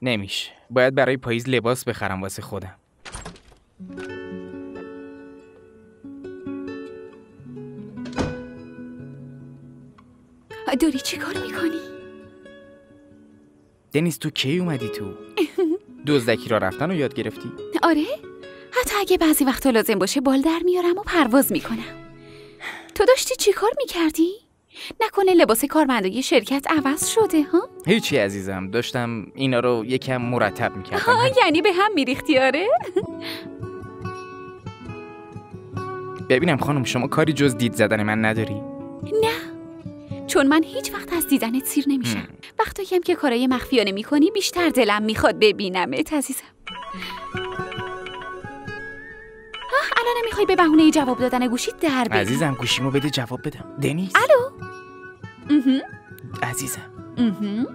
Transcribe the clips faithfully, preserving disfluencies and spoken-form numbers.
نمیشه. باید برای پاییز لباس بخرم واسه خودم. داری چی کار میکنی؟ دنیس تو کی اومدی تو؟ دزدکی را رفتن رو یاد گرفتی؟ آره، حتی اگه بعضی وقتا لازم باشه بال در میارم و پرواز میکنم. تو داشتی چی کار میکردی؟ نکنه لباس کارمندای شرکت عوض شده ها؟ هیچی عزیزم، داشتم اینا رو یکم مرتب میکردم. ها، یعنی به هم میریختی؟ آره؟ ببینم خانم، شما کاری جز دید زدن من نداری؟ نه، چون من هیچ وقت از دیدنت سیر نمیشم. وقتی هم که کارای مخفیانه میکنی بیشتر دلم میخواد ببینمت عزیزم. آه، الان میخوای به بهونه جواب دادن گوشی در بدی؟ عزیزم گوشیمو بده جواب بدم. دنیس. الو. اها. عزیزم. اها.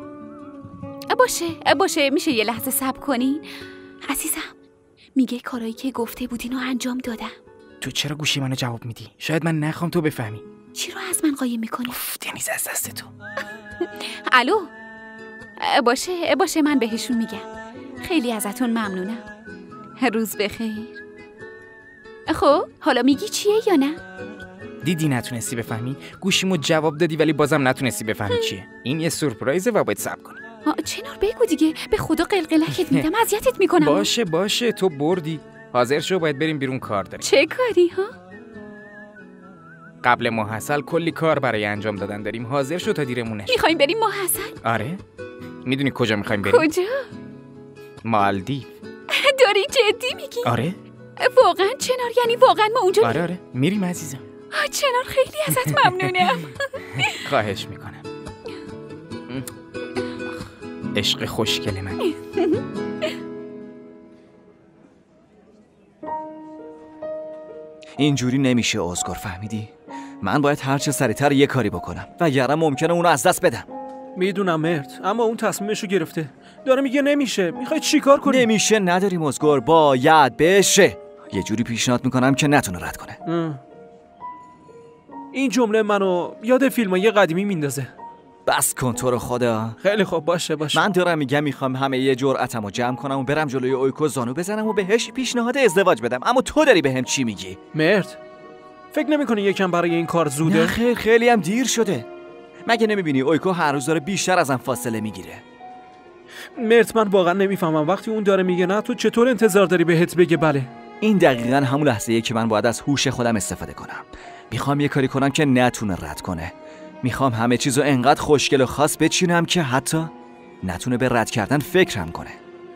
باشه باشه، میشه یه لحظه صبر کنی؟ عزیزم میگه کارایی که گفته بودین رو انجام دادم. تو چرا گوشی منو جواب میدی؟ شاید من نخوام تو بفهمی. چی رو از من قایم میکنی؟ اوف، دنیس از دست تو. الو. باشه باشه، من بهشون میگم. خیلی ازتون ممنونم. روز بخیر. خب حالا میگی چیه یا نه؟ دیدی نتونستی بفهمی؟ گوشیمو جواب دادی ولی بازم نتونستی بفهمی چیه. این یه سورپرایزه و باید صبر کنی. چنار بگو دیگه، به خدا قلقلکت میدم، اذیتت میکنم. باشه باشه، تو بردی. حاضر شو، باید بریم بیرون، کار داریم. چه کاری ها؟ قبل ماحصل کلی کار برای انجام دادن داریم. حاضر شو تا دیرمون نشه. میخوایم بریم ماحصل؟ آره. میدونی کجا میخوایم بریم؟ کجا؟ مالدیو. داری جدی میگی؟ آره. واقعا چنار؟ یعنی واقعا ما اونجا؟ آره آره میریم عزیزم. چنار خیلی ازت ممنونم. خواهش میکنم. عشق خوشگل من. اینجوری نمیشه ازگار، فهمیدی؟ من باید هرچه سریعتر یه کاری بکنم وگرنه ممکنه اونو از دست بدم. میدونم مرد، اما اون تصمیمشو گرفته. داره میگه نمیشه. میخوای چیکار کنی؟ نمیشه نداریم ازگار، باید بشه. یه جوری پیشنهاد میکنم که نتونه رد کنه. ام. این جمله منو یاد فیلمای قدیمی میندازه. بس کن تو رو خدا. خیلی خوب، باشه باشه. من دارم میگم میخوام همه یه جرأتمو جمع کنم و برم جلوی اویکو زانو بزنم و بهش پیشنهاد ازدواج بدم، اما تو داری بهم چی میگی؟ مرد، فکر نمی‌کنی یکم برای این کار زوده؟ نه خیر، خیلی هم دیر شده. مگه نمیبینی اویکو هر روز داره بیشتر ازم فاصله میگیره؟ مرد، من واقعا نمیفهمم وقتی اون داره میگه نه تو چطور انتظار داری بهت بگه بله؟ این دقیقاً همون لحظه‌ایه که من باید از هوش خودم استفاده کنم. میخوام یه کاری کنم که نتونه رد کنه. میخوام همه چیزو انقدر خوشگل و خاص بچینم که حتی نتونه به رد کردن فکرم کنه.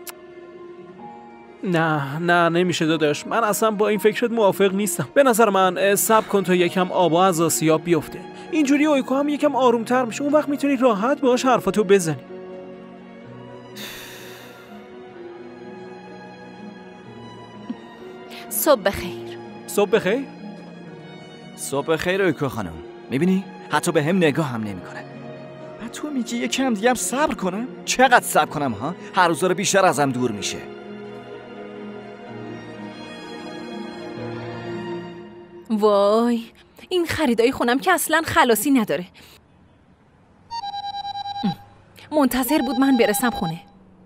نه نه نمیشه داداش، من اصلا با این فکرت موافق نیستم. به نظر من صبر کن تا یکم آبا از آسیاب بیفته. اینجوری اویکو هم یکم آرومتر میشه، اون وقت میتونی راحت باهاش حرفاتو بزنی. صبح بخیر. صبح بخیر. صبح بخیر اویکو خانم. میبینی؟ حتی به هم نگاه هم نمیکنه. بعد تو میگی یکم دیگه هم صبر کنم؟ چقدر صبر کنم ها؟ هر روز داره بیشتر ازم دور میشه. وای، این خریدای خونم که اصلا خلاصی نداره. منتظر بود من برسم خونه.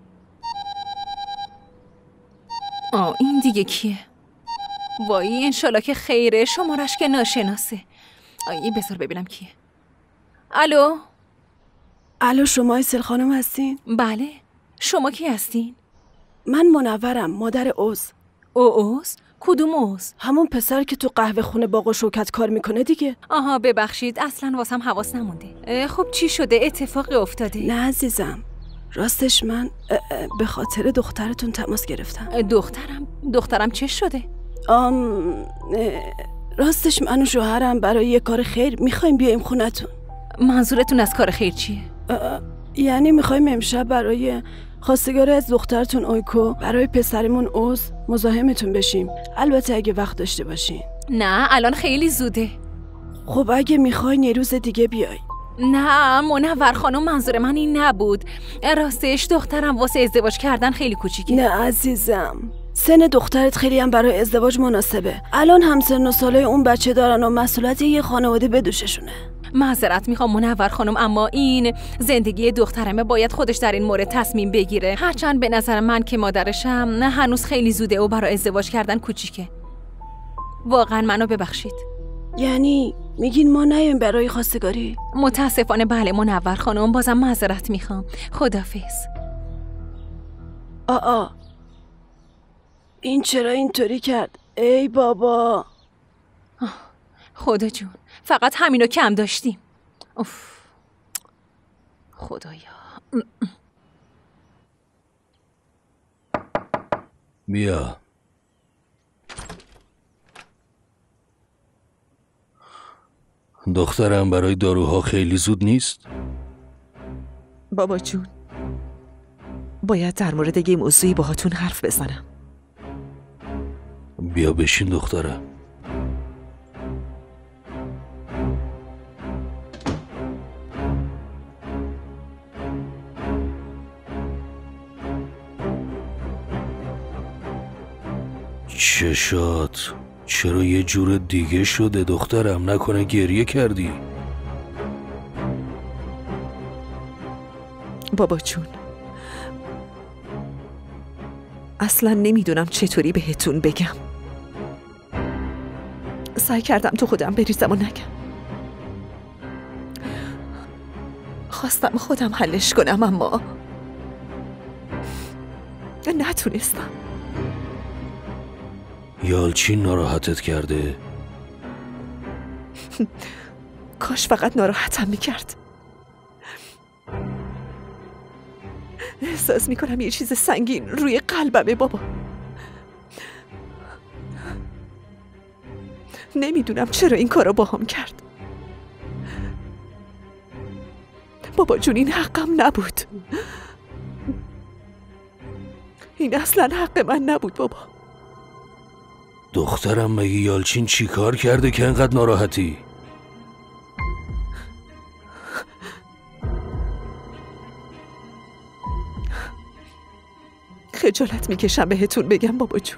آه این دیگه کیه؟ وای انشالله که خیره، شمارش که ناشناسه. آی بذار ببینم کیه. الو؟ الو، شما ایسل خانم هستین؟ بله. شما کی هستین؟ من منورم، مادر اوز. او اوز؟ کدوم اوز؟ همون پسر که تو قهوه خونه باغ و شوکت کار میکنه دیگه. آها ببخشید، اصلا واسم حواس نمونده. خب چی شده؟ اتفاقی افتاده؟ نه عزیزم، راستش من به خاطر دخترتون تماس گرفتم. دخترم؟ دخترم چه شده؟ آم راستش من و شوهرم برای یه کار خیر میخوایم بیایم خونتون. منظورتون از کار خیر چیه؟ یعنی میخوایم امشب برای خواستگار از دخترتون اویکو برای پسرمون اوز مزاحمتون بشیم، البته اگه وقت داشته باشین. نه الان خیلی زوده. خب اگه میخواین یه روز دیگه بیای. نه منور خانم، منظور من این نبود. راستش دخترم واسه ازدواج کردن خیلی کوچیکه. نه عزیزم، سن دخترت خیلی هم برای ازدواج مناسبه. الان هم سن و ساله اون بچه دارن و مسئولیت یه خانواده به دوششونه. معذرت میخوام منور خانم، اما این زندگی دخترمه، باید خودش در این مورد تصمیم بگیره. هرچند به نظر من که مادرشم نه هنوز خیلی زوده و برای ازدواج کردن کوچیکه. واقعا منو ببخشید. یعنی میگین ما نیایم برای خواستگاری؟ متاسفانه بله منور خانم، بازم معذرت میخوام. خداحافظ. آآ این چرا اینطوری کرد؟ ای بابا. خدا جون، فقط همینو کم داشتیم. اوف. خدایا. بیا. دخترم برای داروها خیلی زود نیست؟ بابا جون، باید در مورد یه موضوعی باهاتون حرف بزنم. بیا بشین دخترم. چشات چرا یه جور دیگه شده دخترم؟ نکنه گریه کردی؟ بابا جون، اصلا نمیدونم چطوری بهتون بگم. سعی کردم تو خودم بریزم و نگم. خواستم خودم حلش کنم اما نتونستم. یالچین ناراحتت کرده؟ کاش فقط ناراحتم میکرد. احساس میکنم یه چیز سنگین روی قلبمه بابا. نمیدونم چرا این کارو باهام کرد. بابا جون این حقم نبود. این اصلا حق من نبود بابا. دخترم مگه یالچین چی کار کرده که انقدر ناراحتی؟ خجالت میکشم بهتون بگم بابا جون،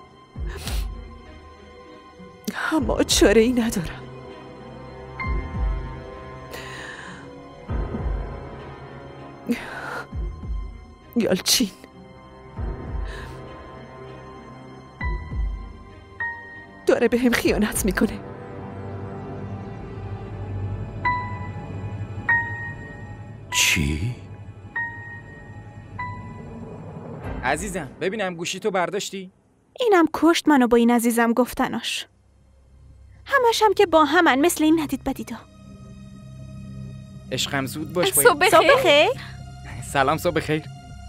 اما چاره ای ندارم. یالچین داره به هم خیانت میکنه. چی؟ عزیزم ببینم گوشی تو برداشتی؟ اینم کشت منو با این عزیزم گفتناش. همش هم که با همن مثل این ندید بدیدا. عشقم زود باش باید. صبح خیر. سلام صبح خیر.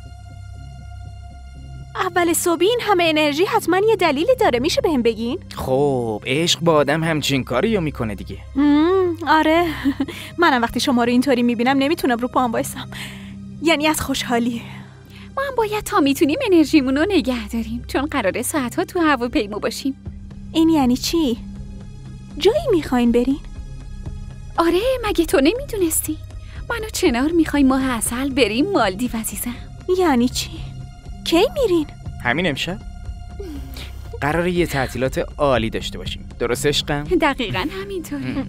اول صبح این همه انرژی حتما یه دلیلی داره، میشه بهم بگین؟ خب عشق با آدم همچین کاری یا میکنه دیگه. آره منم وقتی شما رو اینطوری میبینم نمیتونم رو پام وایسم، یعنی از خوشحالی. ما هم باید تا میتونیم انرژیمون رو نگه داریم، چون قراره ساعتها تو هواپیما باشیم. این یعنی چی؟ جایی میخواین برین؟ آره مگه تو نمیدونستی؟ من و چنار میخوایم ماه عسل بریم مالدیو عزیزم. یعنی چی؟ کی میرین؟ همین امشب. قراره یه تعطیلات عالی داشته باشیم، درست عشقم؟ دقیقاً همینطوره.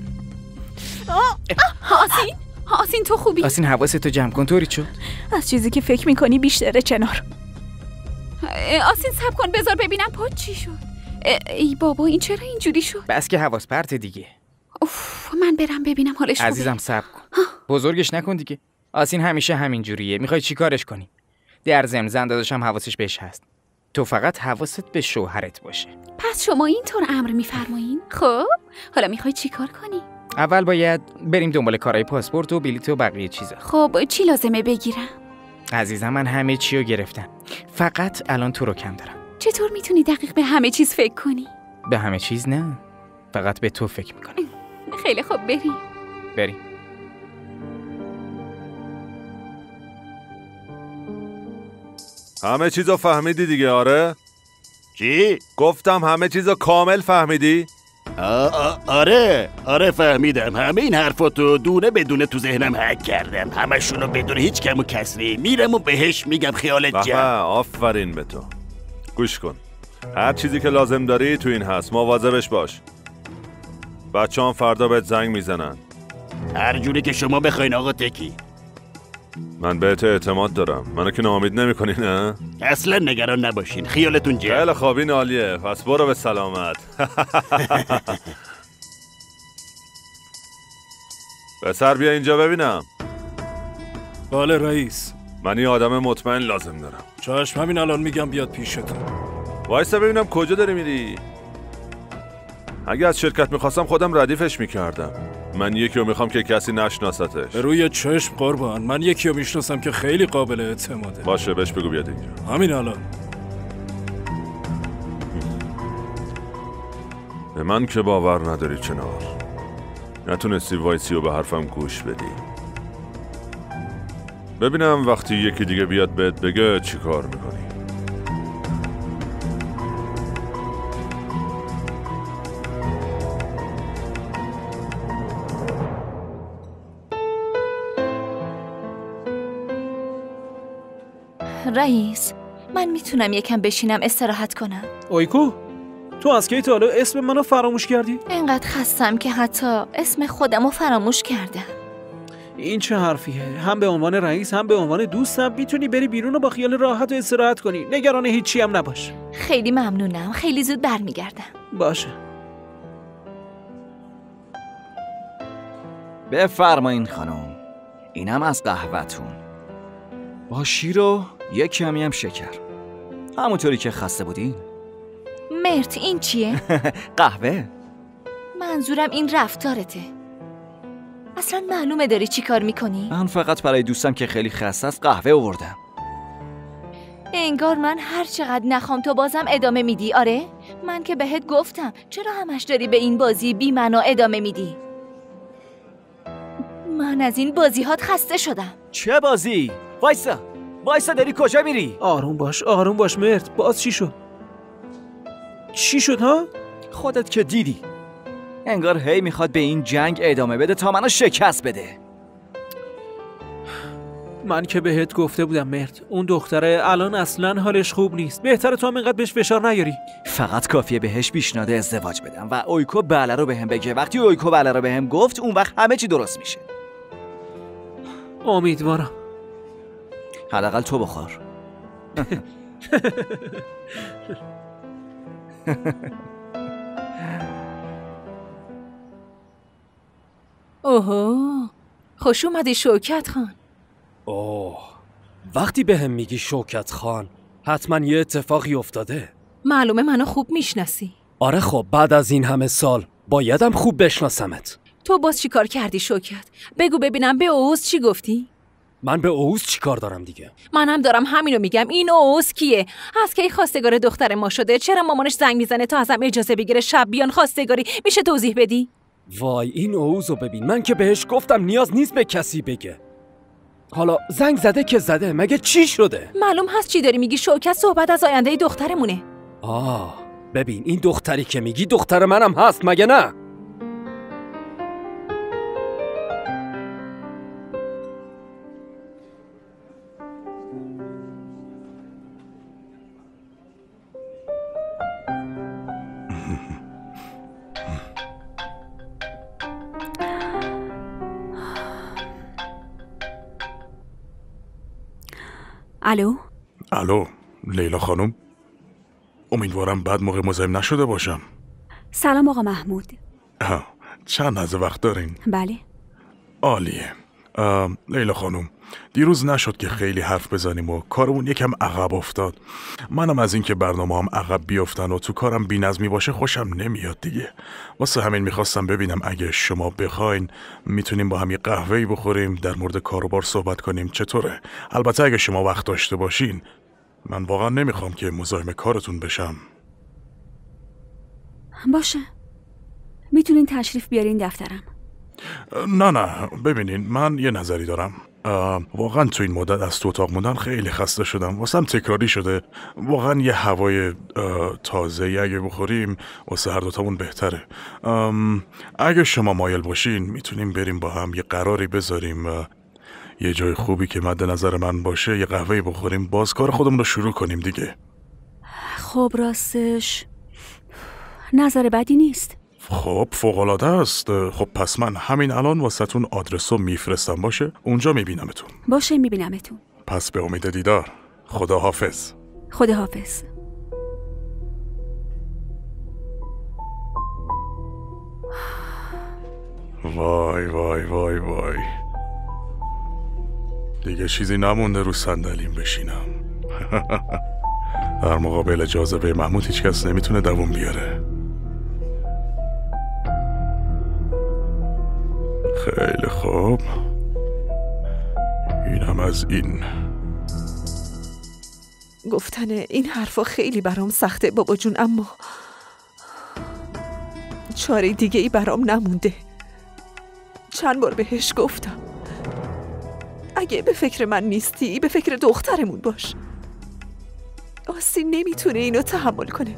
آسین؟ آسین تو خوبی؟ آسین حواستو جمع کن. طوری شد؟ از چیزی که فکر میکنی بیشتره چنار. آسین صبر کن بذار ببینم پات چی شد. ای بابا این چرا اینجوری شد؟ بس که حواس پرت دیگه. اوف من برم ببینم حالش خوبه. عزیزم صبر کن. بزرگش نکن دیگه. آسین همیشه همین جوریه. میخوای چی کارش کنی؟ در ضمن زن داداشم حواسش بهش هست. تو فقط حواست به شوهرت باشه. پس شما اینطور امر میفرمایین؟ خب حالا میخوای چی کار کنی؟ اول باید بریم دنبال کارهای پاسپورت و بلیط و بقیه چیزا. خب چی لازمه بگیرم؟ عزیزم من همه چی رو گرفتم. فقط الان تو رو کم دارم. چطور میتونی دقیق به همه چیز فکر کنی؟ به همه چیز نه. فقط به تو فکر میکنم. خیلی خوب بریم. بریم. همه چیزو فهمیدی دیگه؟ آره؟ چی؟ گفتم همه چیزو کامل فهمیدی؟ آره آره فهمیدم. همه این حرفاتو دونه بدونه تو ذهنم حک کردم، همشونو بدون هیچ کم و کسری میرم و بهش میگم خیالت جمع. آفرین به تو. گوش کن، هر چیزی که لازم داری تو این هست، مواظبش باش. بچه هم فردا بهت زنگ میزنن. هر جوری که شما بخواین آقا تکی. من بهت اعتماد دارم. منو که ناامید نمی‌کنی نه؟ اصلا نگران نباشین، خیالتون جمع. خیلی خوب، این عالیه. پس برو به سلامت. پسر بیا اینجا ببینم. بله رئیس. من یه آدم مطمئن لازم دارم. چشم، همین الان میگم بیاد پیشتون. وایسا ببینم کجا داری میری. اگه از شرکت میخواستم خودم ردیفش میکردم. من یکی رو میخوام که کسی نشناستش. روی چشم قربان، من یکی رو میشناسم که خیلی قابل اعتماده. باشه بهش بگو بیاد اینجا. همین الان. به من که باور نداری چنار. نتونستی وایسی و به حرفم گوش بدی. ببینم وقتی یکی دیگه بیاد بهت بگه چی کار میکنی. رئیس، من میتونم یکم بشینم استراحت کنم. اویکو، تو از کی تا حالا اسم منو فراموش کردی؟ اینقدر خستم که حتی اسم خودمو فراموش کردم. این چه حرفیه؟ هم به عنوان رئیس هم به عنوان دوستم میتونی بری بیرون و با خیال راحت و استراحت کنی. نگران هیچی هم نباش. خیلی ممنونم. خیلی زود برمیگردم. باشه. بفرمایین خانم. اینم از قهوه‌تون. با شیر و یک کمی هم شکر. همونطوری که خسته بودین. مرت، این چیه؟ قهوه. منظورم این رفتارته. اصلا معلومه داری چی کار میکنی؟ من فقط برای دوستم که خیلی خسته است قهوه آوردم. انگار من هر چقدر نخوام تو بازم ادامه میدی. آره؟ من که بهت گفتم چرا همش داری به این بازی بی معنا ادامه میدی؟ من از این بازی هات خسته شدم. چه بازی؟ وایسا وایسا، داری کجا میری؟ آروم باش آروم باش مرت. باز چی شد؟ چی شد ها؟ خودت که دیدی. انگار هی میخواد به این جنگ ادامه بده تا منو شکست بده. من که بهت گفته بودم مرت، اون دختره الان اصلا حالش خوب نیست. بهتره تو هم اینقدر بهش فشار نیاری. فقط کافیه بهش پیشنهاد ازدواج بدم و اویکو بله رو بهم بگه. وقتی اویکو بله رو بهم گفت اون وقت همه چی درست میشه. امیدوارم. حداقل تو بخور. اوهو، خوش اومدی شوکت خان. اوه، وقتی به هم میگی شوکت خان حتما یه اتفاقی افتاده. معلومه منو خوب میشناسی. آره خب، بعد از این همه سال بایدم خوب بشناسمت. تو باز چی کار کردی شوکت؟ بگو ببینم به اوز چی گفتی؟ من به اوز چی کار دارم دیگه؟ منم دارم همینو میگم. این اوز کیه؟ از کی خواستگار دختر ما شده؟ چرا مامانش زنگ میزنه تا ازم اجازه بگیره شب بیان خواستگاری؟ میشه توضیح بدی؟ وای، این اوزو ببین. من که بهش گفتم نیاز نیست به کسی بگه. حالا زنگ زده که زده، مگه چی شده؟ معلوم هست چی داری میگی شوکت. صحبت از آینده دخترمونه. آه، ببین این دختری که میگی دختر منم هست، مگه نه؟ الو؟ الو لیلا خانم، امیدوارم بعد موقع مزاحم نشده باشم. سلام آقا محمود. آه، چند لحظه وقت دارین؟ بله. عالیه. لیلا خانم، دیروز نشد که خیلی حرف بزنیم و کارمون یکم عقب افتاد. منم از این که برنامه هم عقب بیفتن و تو کارم بی‌نظمی باشه خوشم نمیاد دیگه. واسه همین میخواستم ببینم اگه شما بخواین میتونیم با هم یه قهوه‌ای بخوریم، در مورد کاروبار صحبت کنیم. چطوره؟ البته اگه شما وقت داشته باشین. من واقعا نمیخوام که مزاحم کارتون بشم. باشه، میتونین تشریف بیارین دفترم. نه نه، ببینین من یه نظری دارم. واقعا تو این مدت از تو اتاق موندن خیلی خسته شدم. واسم تکراری شده. واقعا یه هوای تازه اگه بخوریم واسه هر دوتامون بهتره. اگه شما مایل باشین میتونیم بریم با هم یه قراری بذاریم، یه جای خوبی که مد نظر من باشه، یه قهوه‌ای بخوریم، باز کار خودمون رو شروع کنیم دیگه. خب راستش نظر بدی نیست. خب فوق‌العاده است. خب پس من همین الان واسهتون آدرس رو میفرستم، باشه؟ اونجا میبینمتون. باشه میبینمتون. پس به امید دیدار. خدا حافظ. خدا حافظ. وای وای وای وای، دیگه چیزی نمونده رو صندلیم بشینم. در مقابل جاذبه محمود هیچ کس نمیتونه دووم بیاره. خیلی خوب، اینم از این. گفتن این حرفا خیلی برام سخته بابا جون، اما چاره دیگه ای برام نمونده. چند بار بهش گفتم اگه به فکر من نیستی به فکر دخترمون باش. آستین نمیتونه اینو تحمل کنه.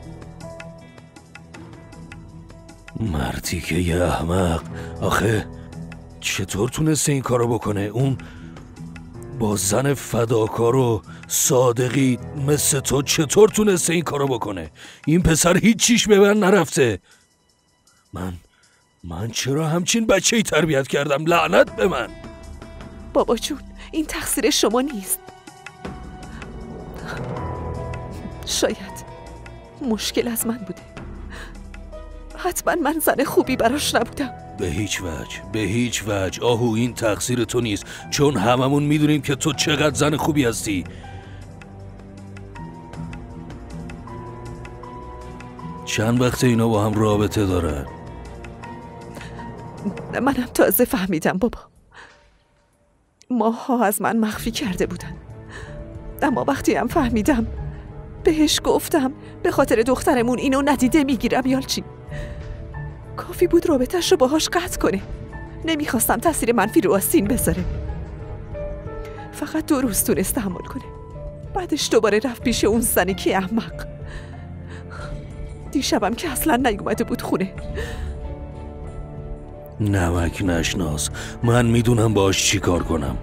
مردی که یه احمق. آخه چطور تونسته این کارو بکنه؟ اون با زن فداکار و صادقی مثل تو چطور تونسته این کارو بکنه؟ این پسر هیچ چیش به من نرفته. من من چرا همچین بچه‌ای تربیت کردم؟ لعنت به من. بابا جون این تقصیر شما نیست. شاید مشکل از من بوده. حتما من زن خوبی براش نبودم. به هیچ وجه، به هیچ وجه. آهو این تقصیر تو نیست، چون هممون میدونیم که تو چقدر زن خوبی هستی. چند وقت اینا با هم رابطه دارن؟ منم تازه فهمیدم بابا. ماها از من مخفی کرده بودن، اما وقتی هم فهمیدم بهش گفتم به خاطر دخترمون اینو ندیده میگیرم یالچین. کافی بود رابطه‌اش رو باهاش قطع کنه. نمیخواستم تاثیر منفی رو آستین بذاره. فقط دو روز تونست تحمل کنه، بعدش دوباره رفت پیش اون زنی که احمق. دیشبم که اصلا نیومده بود خونه. نمک نشناس، من میدونم باش چی کار کنم.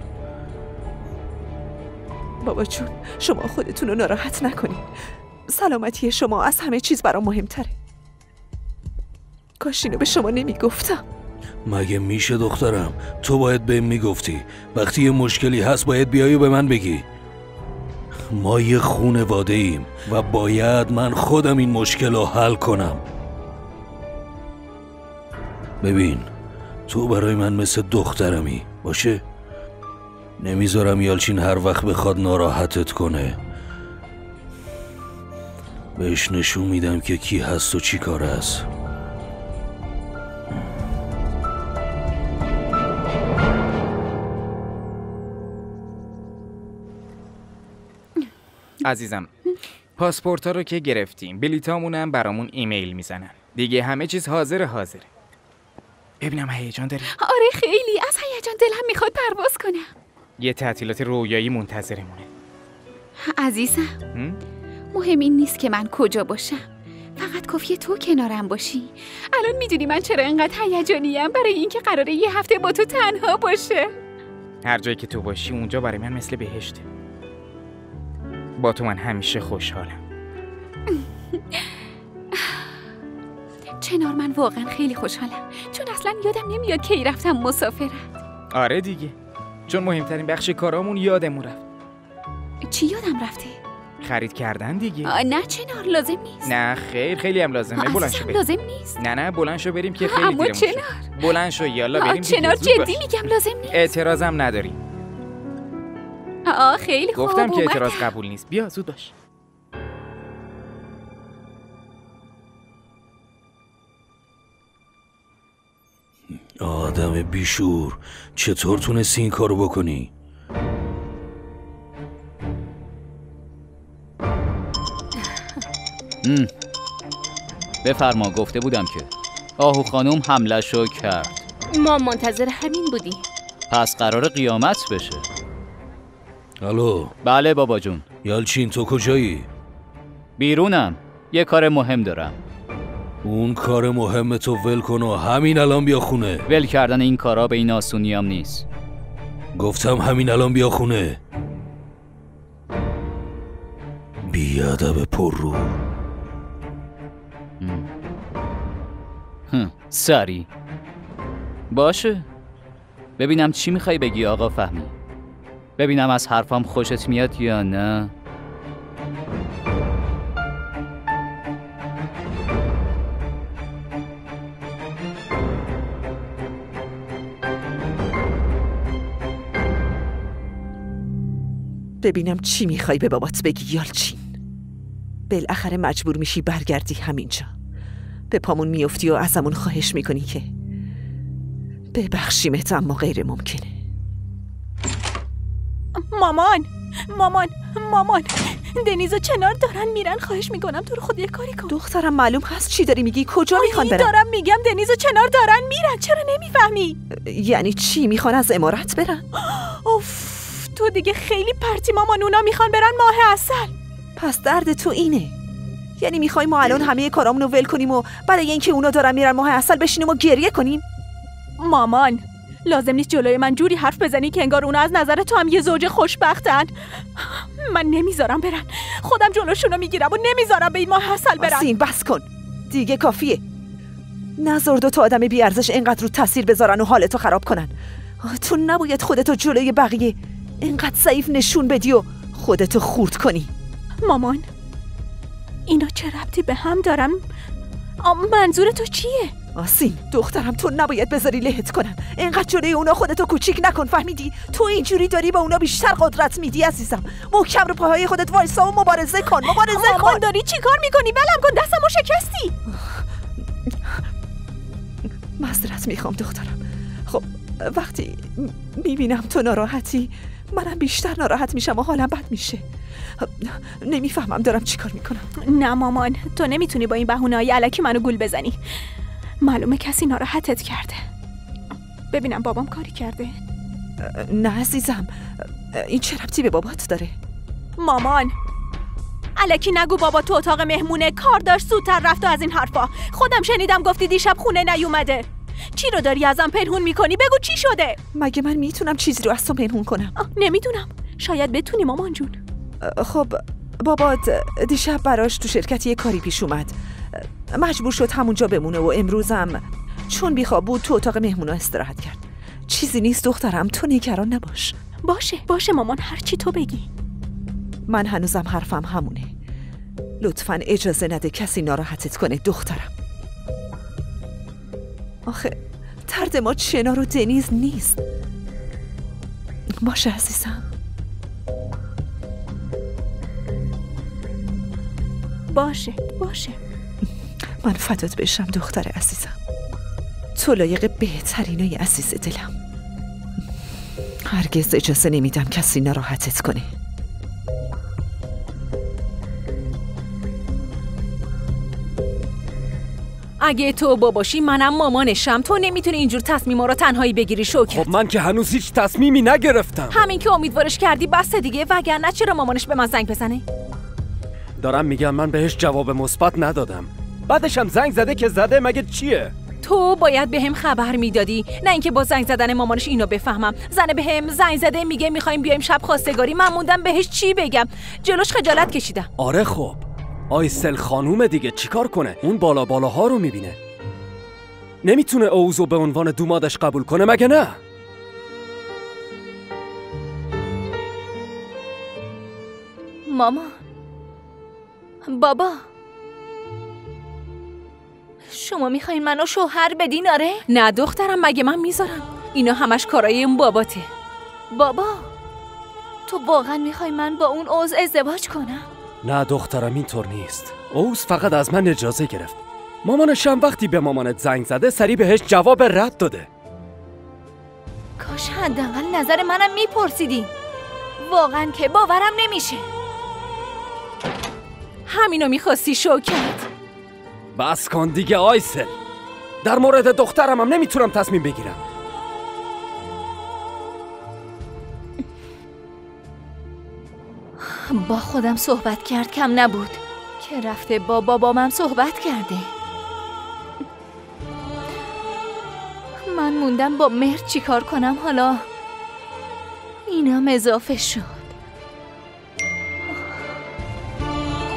بابا جون شما خودتون رو ناراحت نکنین. سلامتی شما از همه چیز برام مهمتره. کاش اینو به شما نمیگفتم. مگه میشه دخترم؟ تو باید بهم میگفتی. وقتی یه مشکلی هست باید بیایی و به من بگی. ما یه خونواده ایم و باید من خودم این مشکل رو حل کنم. ببین تو برای من مثل دخترمی باشه. نمیذارم یالچین هر وقت بخواد ناراحتت کنه. بهش نشون میدم که کی هست و چی کار است. عزیزم پاسپورت ها رو که گرفتیم، بلیتامونم برامون ایمیل میزنن. دیگه همه چیز حاضر حاضره. ببینم هیجان داری؟ آره خیلی، از هیجان دلم میخواد پرواز کنم. یه تعطیلات رویایی منتظرمونه. عزیزم مهم این نیست که من کجا باشم، فقط کافیه تو کنارم باشی. الان میدونی من چرا اینقدر هیجانیم؟ برای اینکه قراره یه هفته با تو تنها باشه. هر جایی که تو باشی اونجا برای من مثل بهشته. با تو من همیشه خوشحالم. چنار من واقعا خیلی خوشحالم، چون اصلا یادم نمیاد کی رفتم مسافرت. آره دیگه، چون مهمترین بخش کارامون یادمون رفت. چی یادم رفته؟ خرید کردن دیگه. آه نه چنار لازم نیست. نه خیر خیلی هم لازمه. بلند شو بریم. لازم نیست. نه نه بلند شو بریم که خیلی دیرمون شد. بلند شو یالا بریم. چنار جدی میگم لازم نیست. اعتراضم نداری. آه خیلی خوب. گفتم که اعتراض قبول نیست. بیا زود باش. آدم بیشور، چطور تونستی این کارو بکنی؟ بفرما، گفته بودم که آهو خانم حمله‌شو کرد. ما منتظر همین بودیم. پس قرار قیامت بشه. الو. بله بابا جون. یالچین تو کجایی؟ بیرونم، یه کار مهم دارم. اون کار مهم تو ول کن و همین الان بیا خونه. ول کردن این کارا به این آسونی هم نیست. گفتم همین الان بیا خونه. بیا. بیادب پر رو. سری باشه، ببینم چی میخوای بگی آقا فهمی. ببینم از حرفام خوشت میاد یا نه. ببینم چی میخوای به بابات بگی یالچین. بالاخره مجبور میشی برگردی همینجا. به پامون میفتی و ازمون خواهش میکنی که ببخشیمت، اما غیر ممکنه. مامان مامان مامان دنیزو کنار دارن میرن، خواهش میکنم تو رو خود یه کاری کن. دخترم معلوم هست چی داری میگی؟ کجا میخوان برن؟ دارم میگم دنیزو کنار دارن میرن، چرا نمیفهمی؟ یعنی چی؟ میخوان از امارت برن؟ اوف تو دیگه خیلی پرتی مامان، اونا میخوان برن ماه عسل. پس درد تو اینه؟ یعنی میخوای ما الان همه کارامونو ول کنیم و برای اینکه اونا دارن میرن ماه عسل بشینیم و گریه کنیم؟ مامان لازم نیست جلوی من جوری حرف بزنی که انگار اونا از نظر تو هم یه زوج خوشبختن. من نمیذارم برن، خودم جلوشونو میگیرم و نمیذارم به این ماه عسل برن. آسین بس کن دیگه، کافیه. نذار دو تا آدم بیارزش اینقدر رو تاثیر بذارن و حالتو خراب کنن. تو نباید خودتو جلوی بقیه اینقدر ضعیف نشون بدی و خودتو خورد کنی. مامان اینا چه ربطی به هم دارن؟ منظور تو چیه؟ آسین دخترم تو نباید بذاری لهت کنن. اینقدر جلوی اونا خودتو کوچیک نکن، فهمیدی؟ تو اینجوری داری به اونا بیشتر قدرت میدی عزیزم. محکم رو پاهای خودت وایسا و مبارزه کن. مبارزه مامان کن. مامان داری چی کار میکنی؟ ولم کن، دستمو شکستی. معذرت میخوام دخترم. خب وقتی میبینم تو ناراحتی منم بیشتر ناراحت میشم و حالم بد میشه. نمیفهمم دارم چیکار میکنم. نه مامان تو نمیتونی با این بهونه‌های الکی منو گول بزنی. معلومه کسی ناراحتت کرده. ببینم بابام کاری کرده؟ نه عزیزم، این چه ربطی به بابات داره؟ مامان الکی نگو بابا تو اتاق مهمونه، کار داشت زودتر رفت و از این حرفا. خودم شنیدم گفتی دیشب خونه نیومده. چی رو داری ازم پنهون میکنی؟ بگو چی شده؟ مگه من میتونم چیزی رو از تو پنهون کنم؟ نمیدونم، شاید بتونی مامان جون. خب بابات دیشب براش تو شرکت یه کاری پیش اومد، مجبور شد همونجا بمونه و امروزم چون بیخواب بود تو اتاق مهمونا استراحت کرد. چیزی نیست دخترم، تو نگران نباش. باشه باشه مامان، هر چی تو بگی. من هنوزم حرفم همونه. لطفاً اجازه نده کسی ناراحتت کنه دخترم. آخه درد ما چنار و دنیز نیست. باشه عزیزم. باشه باشه. من فدات بشم دختر عزیزم. تو لایق بهترینای عزیز دلم. هرگز اجازه نمیدم کسی ناراحتت کنه. اگه تو باباشی منم مامانشم، تو نمیتونی اینجور تصمیما رو تنهایی بگیری شوکت. خب من که هنوز هیچ تصمیمی نگرفتم. همین که امیدوارش کردی بس دیگه، وگرنه چرا مامانش به من زنگ بزنه؟ دارم میگم من بهش جواب مثبت ندادم. بعدش هم زنگ زده که زده، مگه چیه؟ تو باید بهم خبر میدادی، نه اینکه با زنگ زدن مامانش اینو بفهمم. زنه بهم زنگ زده میگه میخوایم بیایم شب خواستگاری، من موندم بهش چی بگم. جلوش خجالت کشیدم. آره خب آیسل خانومه دیگه، چیکار کنه؟ اون بالا بالاها رو میبینه. نمیتونه اوزو به عنوان دومادش قبول کنه مگه نه؟ ماما، بابا، شما میخواین منو شوهر بدین آره؟ نه دخترم، مگه من میذارم؟ اینا همش کارای اون باباته. بابا تو واقعا میخوای من با اون اوز ازدواج کنم؟ نه دخترم اینطور نیست. اوز فقط از من اجازه گرفت. مامانش هم وقتی به مامانت زنگ زده سری بهش جواب رد داده. کاش حداقل نظر منم میپرسیدی. واقعا که باورم نمیشه. همینو میخواستی شوکت؟ بس کن دیگه آیسل. در مورد دخترم هم نمیتونم تصمیم بگیرم. با خودم صحبت کرد کم نبود که رفته با بابامم صحبت کرده. من موندم با مهر چی کار کنم حالا؟ اینم اضافه شد.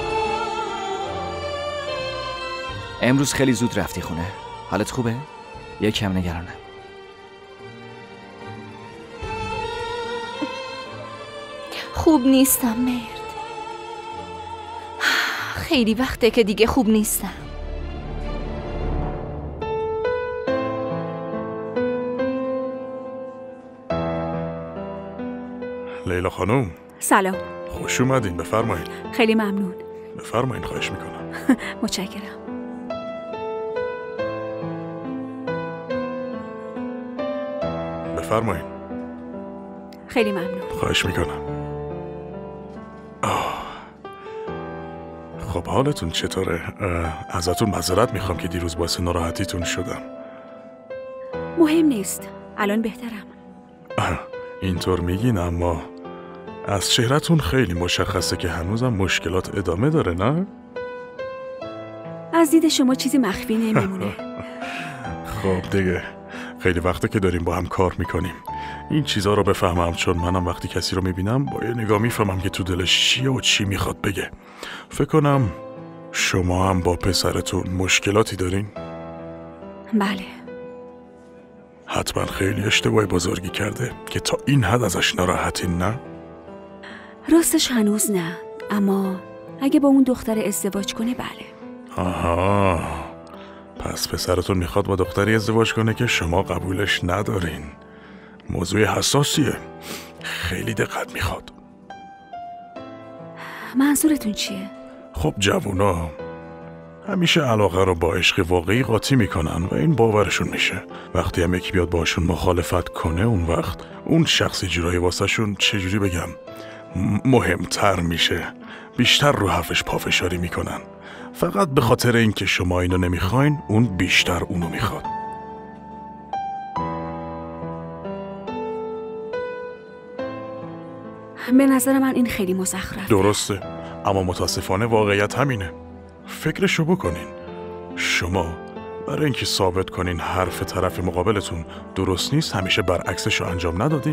امروز خیلی زود رفتی خونه. حالت خوبه؟ یکم نگرانم. خوب نیستم مرد. خیلی وقته که دیگه خوب نیستم. لیلا خانم. سلام. خوش اومدین، بفرمایید. خیلی ممنون. بفرمایید، خواهش میکنم. متشکرم. بفرمایید. خیلی ممنون. خواهش میکنم. آه. خب حالتون چطوره؟ ازتون معذرت میخوام که دیروز باعث ناراحتیتون شدم. مهم نیست. الان بهترم. اینطور میگین، اما از چهرهتون خیلی مشخصه که هنوزم مشکلات ادامه داره، نه؟ از دید شما چیزی مخفی نمیمونه. خب دیگه خیلی وقته که داریم با هم کار میکنیم. این چیزها رو بفهمم، چون منم وقتی کسی رو میبینم با یه نگاه میفهمم که تو دلش چیه و چی میخواد بگه. فکر کنم شما هم با پسرتون مشکلاتی دارین؟ بله. حتما خیلی اشتباه بزرگی کرده که تا این حد ازش ناراحتین، نه؟ راستش هنوز نه، اما اگه با اون دختر ازدواج کنه بله. آها، پس پسرتون میخواد با دختری ازدواج کنه که شما قبولش ندارین. موضوع حساسیه، خیلی دقت میخواد. منظورتون چیه؟ خب جوونا همیشه علاقه رو با عشق واقعی قاطی میکنن و این باورشون میشه. وقتی هم یکی بیاد باشون مخالفت کنه، اون وقت اون شخصی جورایی واسه شون چجوری بگم مهمتر میشه، بیشتر رو حرفش پافشاری میکنن. فقط به خاطر اینکه شما اینو نمیخواین، اون بیشتر اونو میخواد. به نظر من این خیلی مزخرفه. درسته، اما متاسفانه واقعیت همینه. فکرشو بکنین. شما برای اینکه ثابت کنین حرف طرف مقابلتون درست نیست، همیشه برعکسشو انجام ندادین؟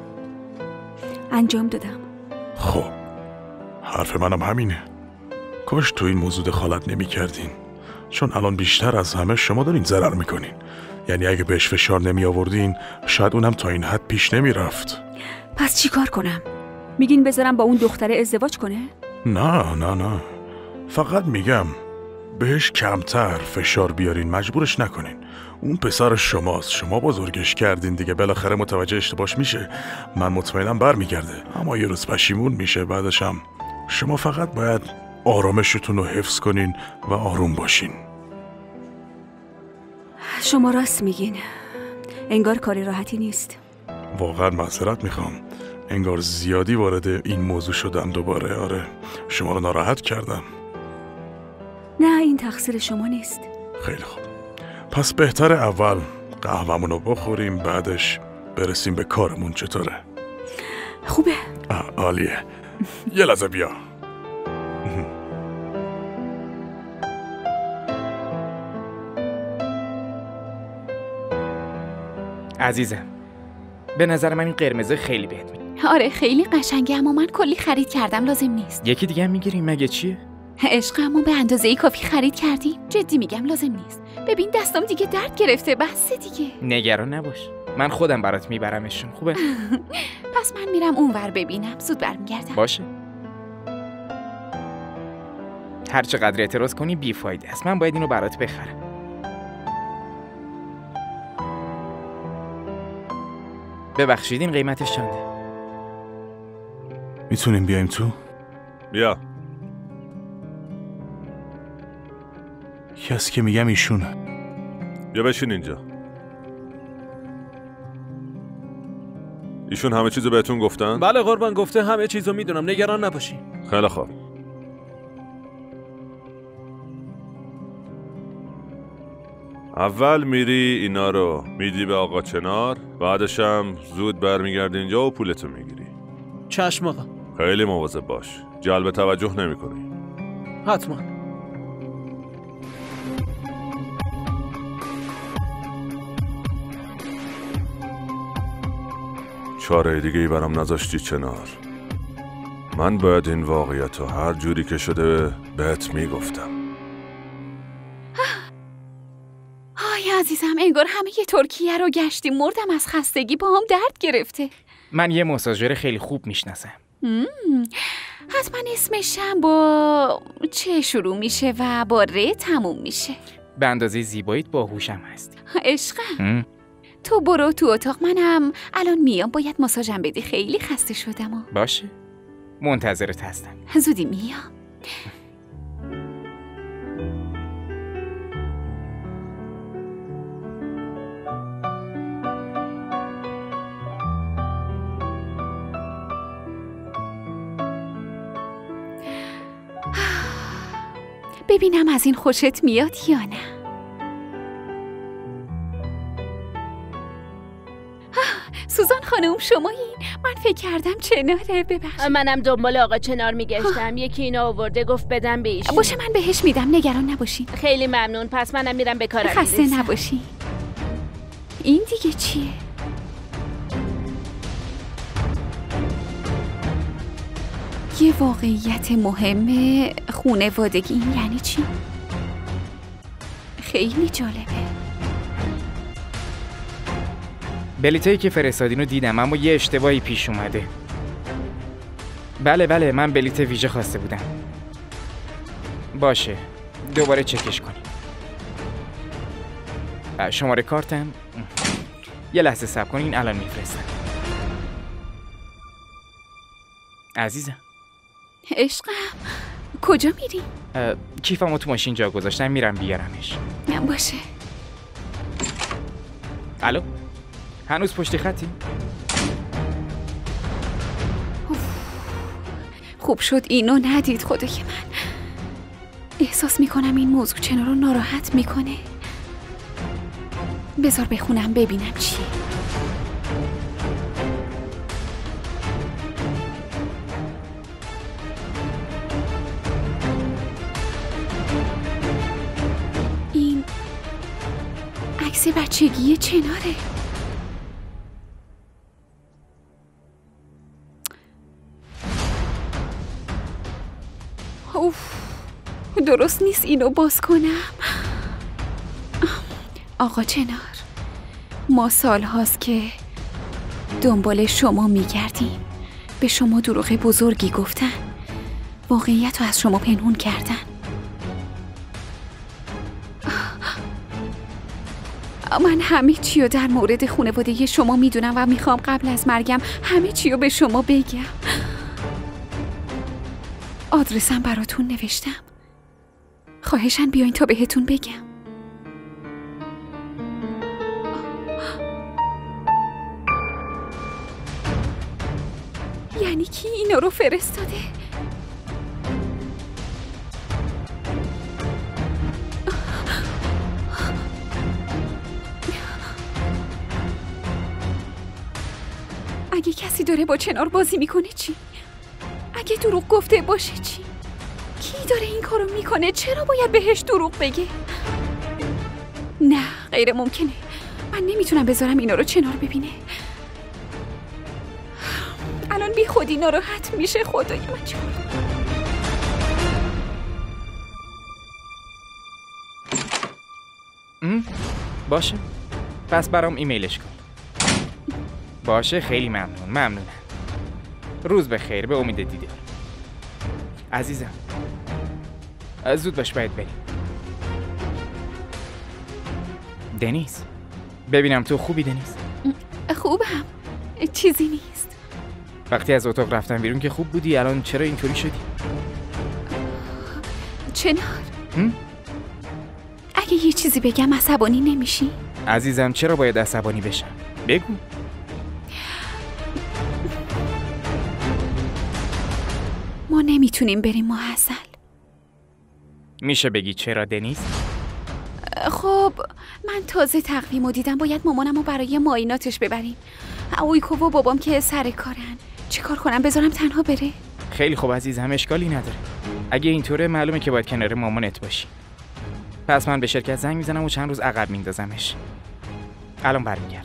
انجام دادم. خب حرف منم همینه. کاش تو این موضوع دخالت نمی کردین، چون الان بیشتر از همه شما دارین ضرر میکنین. یعنی اگه بهش فشار نمی آوردین، شاید اونم تا این حد پیش نمی رفت. پس چی کار کنم؟ میگین بذارم با اون دختره ازدواج کنه؟ نه نه نه، فقط میگم بهش کمتر فشار بیارین، مجبورش نکنین. اون پسر شماست، شما بزرگش کردین دیگه، بالاخره متوجه اشتباهش میشه. من مطمئنم برمیگرده، اما یه روز پشیمون میشه. بعدش هم شما فقط باید آرامشتون رو حفظ کنین و آروم باشین. شما راست میگین، انگار کاری راحتی نیست. واقعا معذرت میخوام، انگار زیادی وارد این موضوع شدم دوباره. آره، شما رو ناراحت کردم. نه، این تقصیر شما نیست. خیلی خوب، پس بهتر اول قهوه‌مون رو بخوریم، بعدش برسیم به کارمون. چطوره؟ خوبه. عالیه. یه لحظه بیا. عزیزم، به نظر من این قرمزه خیلی بهت میاد. آره خیلی قشنگه، اما من کلی خرید کردم، لازم نیست. یکی دیگه هم میگیریم مگه چیه؟ عشقمو به اندازه کافی خرید کردیم. جدی میگم لازم نیست. ببین دستم دیگه درد گرفته، بس دیگه. نگران نباش، من خودم برات میبرمشون. خوبه؟ پس من میرم اونور ببینم، زود برمیگردم. باشه. هر چقدر اعتراض کنی بیفایده است، من باید اینو برات بخرم. ببخشید این قیمتش چنده؟ میتونیم بیایم تو؟ بیا. کسی که میگم ایشونه. بیا بشین اینجا. ایشون همه چیزو بهتون گفتن؟ بله قربان، گفته همه چیزو میدونم، نگران نباشین. خیلی خوب. اول میری اینا رو میدی به آقا چنار، بعدش هم زود برمیگردی اینجا و پولتو میگیری. چشم آقا. خیلی مواظب باش، جلب توجه نمیکنی. حتما. چاره دیگه ای برام نذاشتی چنار. من باید این واقعیت رو هر جوری که شده بهت میگفتم. عزیزم انگار همه یه ترکیه رو گشتیم، مردم از خستگی، با هم درد گرفته. من یه ماساژور خیلی خوب میشناسم. حتما اسمشم با چه شروع میشه و با ر تموم میشه. به اندازه زیباییت باهوشم هستی. عشقم تو برو تو اتاق، منم الان میام، باید ماساژم بدی، خیلی خسته شدم. باشه منتظرت هستم. زودی میام. ببینم از این خوشت میاد یا نه. سوزان خانم شمایین؟ من فکر کردم چناره، ببخش. منم دنبال آقا چنار میگشتم، یکی اینو آورده گفت بدم به ایشون. باشه من بهش میدم، نگران نباشین. خیلی ممنون، پس منم میرم به کارم. خسته نباشین. این دیگه چیه؟ یه واقعیت مهمه خونوادگی، این یعنی چی؟ خیلی جالبه. بلیتایی که فرستادین رو دیدم اما یه اشتباهی پیش اومده. بله بله من بلیت ویژه خواسته بودم. باشه دوباره چکش کنی. شماره کارتم یه لحظه صبر کنین الان میفرستم. عزیزم عشقم کجا میری؟ کیفمو تو ماشین جا گذاشتم، میرم بیارمش. باشه. الو هنوز پشت خطی؟ خوب شد اینو ندید. خدای من احساس میکنم این موضوع چنان رو ناراحت میکنه. بذار بخونم ببینم چیه. این عکس بچگی چناره. اوف درست نیست اینو باز کنم. آقا چنار، ما سال هاست که دنبال شما میگردیم. به شما دروغ بزرگی گفتن، واقعیت رو از شما پنهون کردن. من همه چی رو در مورد خانواده شما میدونم و میخوام قبل از مرگم همه چی رو به شما بگم. آدرسم براتون نوشتم، خواهشاً بیاین تا بهتون بگم. یعنی کی اینا رو فرستاده؟ اگه کسی داره با چنار بازی میکنه چی؟ اگه دروغ گفته باشه چی؟ کی داره این کارو میکنه؟ چرا باید بهش دروغ بگه؟ نه غیر ممکنه. من نمیتونم بذارم اینا رو چنار ببینه. الان بی خودی ناراحت میشه. خدای من چه باشه پس برام ایمیلش کن. باشه خیلی ممنون. ممنونم. روز بخیر. به امید دیدار. عزیزم زود باش باید بریم. دنیس ببینم تو خوبی دنیس؟ خوبم، چیزی نیست. وقتی از اتاق رفتم بیرون که خوب بودی، الان چرا اینطوری شدی؟ چنار اگه یه چیزی بگم عصبانی نمیشی؟ عزیزم چرا باید عصبانی بشم؟ بگو. ما نمیتونیم بریم محصل. میشه بگی چرا دنیس؟ خب من تازه تقویمو دیدم، باید مامانمو برای معایناتش ببریم. اویکو و بابام که سر کارن. چی کار کنم؟ بذارم تنها بره؟ خیلی خوب عزیزم اشکالی نداره. اگه اینطوره معلومه که باید کنار مامانت باشی. پس من به شرکت زنگ میزنم و چند روز عقب میندازمش. الان برمیگردم.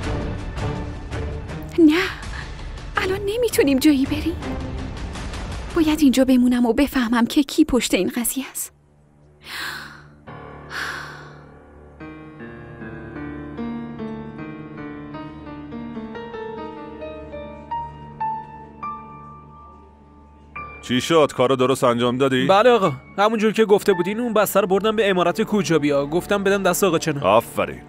نه الان نمیتونیم جایی بریم. باید اینجا بمونم و بفهمم که کی پشت این قضیه است. چی شد؟ کارو درست انجام دادی؟ بله آقا، همونجور که گفته بودین اون بسته رو بردم به امارت کوجابیا. گفتم بدم دست آقا چنار. آفرین.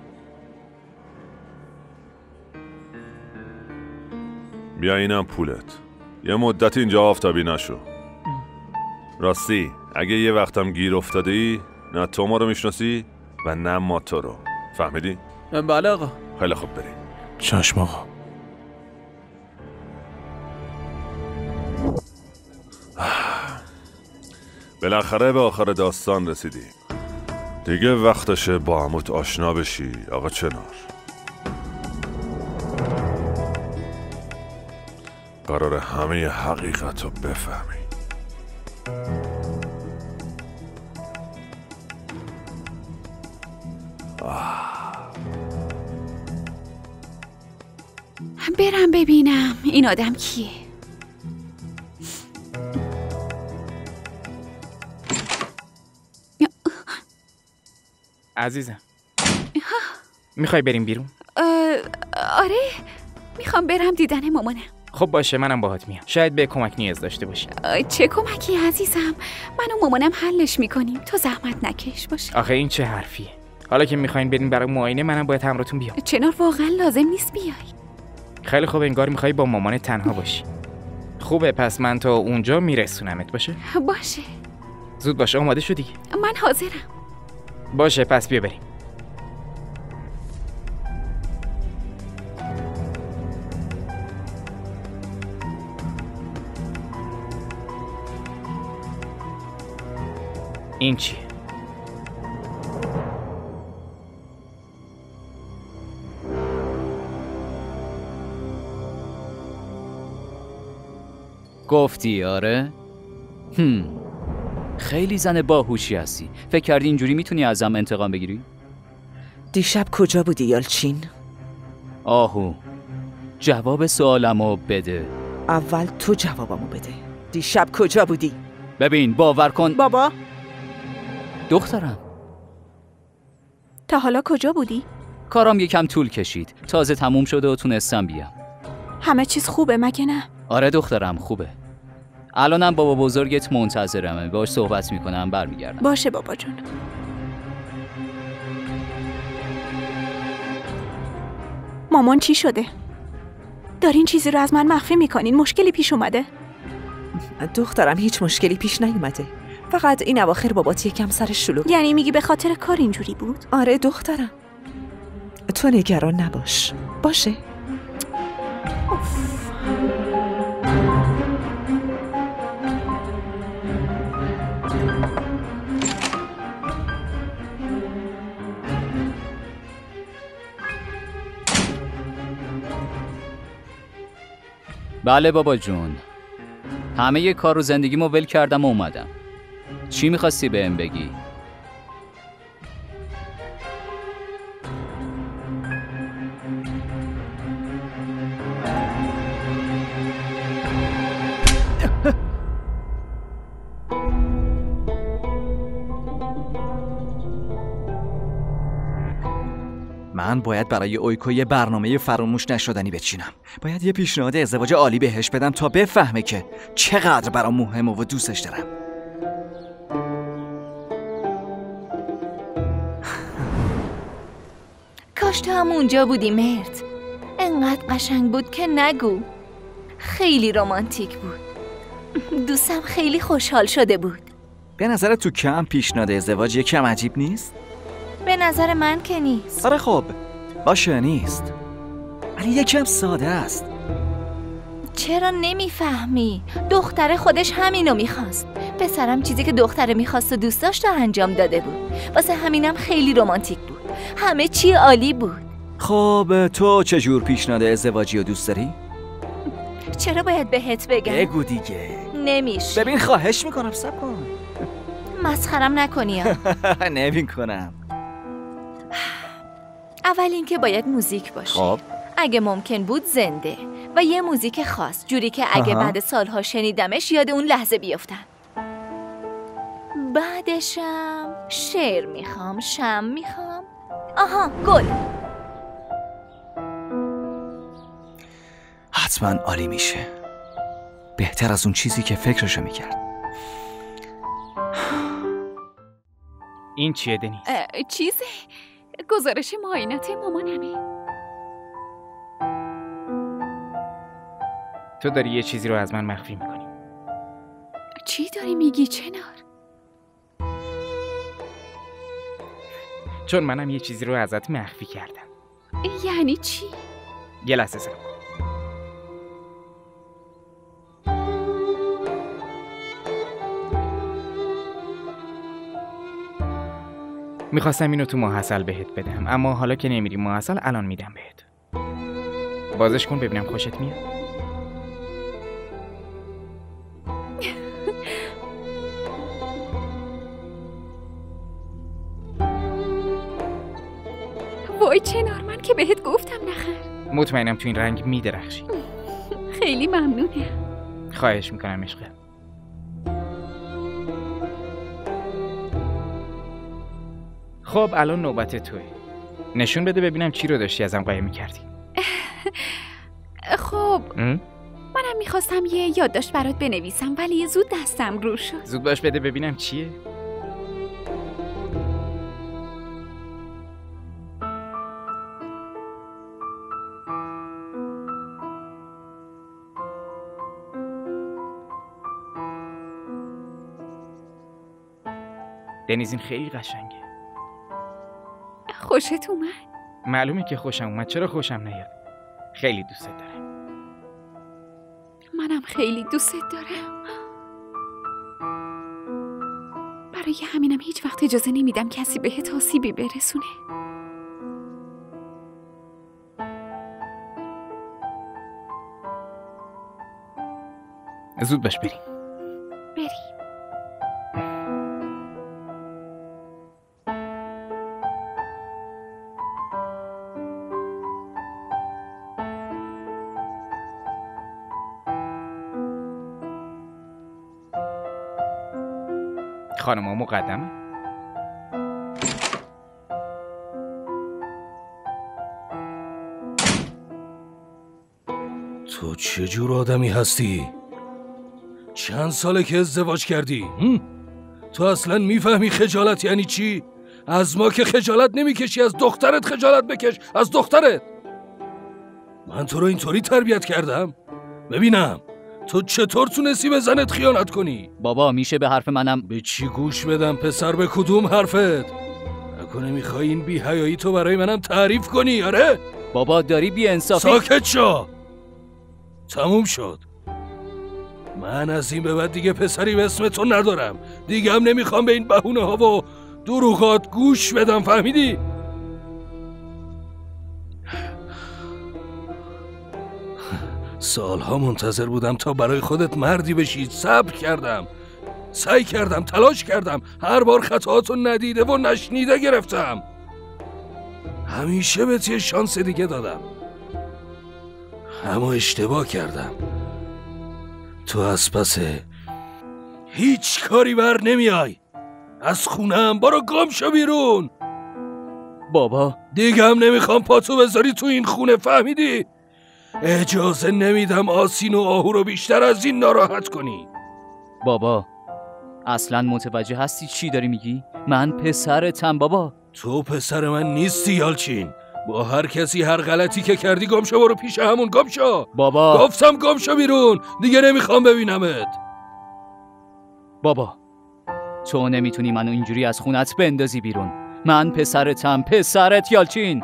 بیا اینم پولت. یه مدت اینجا آفتابی نشو. راستی اگه یه وقتم گیر افتادی، نه تو ما رو میشناسی و نه ما تو رو. فهمیدی؟ بله آقا. خیلی خوب، بریم. چشم آقا. بالاخره به آخر داستان رسیدیم. دیگه وقتشه با عموت آشنا بشی آقا چنار. قراره همه حقیقت رو بفهمی. برم ببینم این آدم کیه. عزیزم میخوای بریم بیرون؟ آره میخوام برم دیدن مامانم. خب باشه، منم باهات میام. شاید به کمک نیاز داشته باشی. چه کمکی عزیزم؟ من و مامانم حلش میکنیم، تو زحمت نکش باشه. آخه این چه حرفیه؟ حالا که میخواین بریم برای معاینه منم باید همراهتون بیام. چنار واقعا لازم نیست بیای. خیلی خوب، انگار میخوای با مامانت تنها باشی. خوبه، پس من تا اونجا میرسونمت. باشه؟ باشه. زود باشه، آماده شدی؟ من حاضرم. باشه پس بیا بریم. این چیه؟ گفتی آره؟ هم. خیلی زن باهوشی هستی. فکر کردی اینجوری میتونی ازم انتقام بگیری؟ دیشب کجا بودی یالچین؟ آهو، جواب سوالمو بده. اول تو جوابمو بده. دیشب کجا بودی؟ ببین باور کن. بابا دخترم، تا حالا کجا بودی؟ کارم یکم طول کشید. تازه تموم شده و تونستم بیام. همه چیز خوبه مگه نه؟ آره دخترم خوبه. الانم بابا بزرگت منتظرمه، باهاش صحبت میکنم برمیگردم. باشه بابا جون. مامان چی شده؟ دارین چیزی رو از من مخفی میکنین؟ مشکلی پیش اومده؟ دخترم هیچ مشکلی پیش نیومده. فقط این اواخر بابات یکم سرش شلوغ. یعنی میگی به خاطر کار اینجوری بود؟ آره دخترم، تو نگران نباش. باشه؟ اوف. بله بابا جون، همه ی کار و زندگیمو ول کردم و اومدم. چی میخواستی بهم بگی؟ من باید برای اویکو یه برنامه فراموش نشدنی بچینم. باید یه پیشنهاد ازدواج عالی بهش بدم تا بفهمه که چقدر برام مهمه و دوستش دارم. کاش تو هم اونجا بودی مرد. انقدر قشنگ بود که نگو. خیلی رمانتیک بود. دوستم خیلی خوشحال شده بود. به نظر تو کم پیشنهاد ازدواج یکم عجیب نیست؟ به نظر من که نیست. آره خب باشه نیست، ولی یکم ساده است. چرا نمیفهمی؟ دختره خودش همینو میخواست. پسرم چیزی که دختره میخواست و دوست داشت و انجام داده بود. واسه همینم خیلی رمانتیک بود. همه چی عالی بود. خب تو چه جور پیشنهاد ازدواجی رو دوست داری؟ چرا باید بهت بگم؟ بگو دیگه. نمیشه. ببین خواهش میکنم صبر کن. مسخرم نکنی. نمی کنم. اول اینکه باید موزیک باشه. خب اگه ممکن بود زنده. و یه موزیک خاص، جوری که اگه آها. بعد سالها شنیدمش یاد اون لحظه بیفتم. بعدشم شعر میخوام، شم میخوام. آها، گل. حتما عالی میشه. بهتر از اون چیزی که فکرشو میکرد. این چیه دنیز؟ اه، چیزه گزارش معاینات مامانمه. تو داری یه چیزی رو از من مخفی میکنی. چی داری میگی چنار؟ چون منم یه چیزی رو ازت مخفی کردم. یعنی چی؟ یه لحظه صبر کن. میخواستم اینو تو ماحصل بهت بدم، اما حالا که نمیری ماحصل الان میدم بهت. بازش کن ببینم خوشت میاد. وای چنار، من که بهت گفتم نخر. مطمئنم تو این رنگ میدرخشی. خیلی ممنونه. خواهش میکنم عشقم. خب الان نوبت توی. نشون بده ببینم چی رو داشتی ازم قایم میکردی. خب منم میخواستم یه یادداشت برات بنویسم ولی زود دستم رو شد. زود باش بده ببینم چیه. دنیز این خیلی قشنگه. خوشت اومد؟ معلومه که خوشم اومد. چرا خوشم نیاد؟ خیلی دوست دارم. منم خیلی دوست دارم. برای همینم هیچ وقت اجازه نمیدم کسی بهت آسیبی برسونه. زود باش بریم. بریم. خانم مقدمه. تو چه جور آدمی هستی؟ چند ساله که ازدواج کردی؟ هم؟ تو اصلا میفهمی خجالت یعنی چی؟ از ما که خجالت نمیکشی، از دخترت خجالت بکش. از دخترت. من تو رو اینطوری تربیت کردم؟ ببینم تو چطور تونستی به زنت خیانت کنی؟ بابا میشه به حرف منم به چی گوش بدم پسر؟ به کدوم حرفت؟ نکنه میخوای این بی‌حیایی تو برای منم تعریف کنی؟ آره؟ بابا داری بی انصافی. ساکت شو. تموم شد. من از این به بعد دیگه پسری به اسم تو ندارم. دیگه هم نمیخوام به این بهونه ها و دروغات گوش بدم. فهمیدی؟ سالها منتظر بودم تا برای خودت مردی بشی. صبر کردم، سعی کردم، تلاش کردم، هر بار خطااتو ندیده و نشنیده گرفتم. همیشه بهت یه شانس دیگه دادم، اما اشتباه کردم. تو از پس هیچ کاری بر نمیای. از خونم برو گم شو بیرون. بابا دیگه هم نمیخوام پاتو بذاری تو این خونه. فهمیدی؟ اجازه نمیدم آسین و آهو رو بیشتر از این ناراحت کنی. بابا اصلا متوجه هستی چی داری میگی؟ من پسرتم بابا. تو پسر من نیستی یالچین. با هر کسی هر غلطی که کردی گم شو. برو پیش همون گم شو. بابا گفتم گم شو بیرون. دیگه نمیخوام ببینمت. بابا تو نمیتونی منو اینجوری از خونت بندازی بیرون. من پسرتم، پسرت یالچین.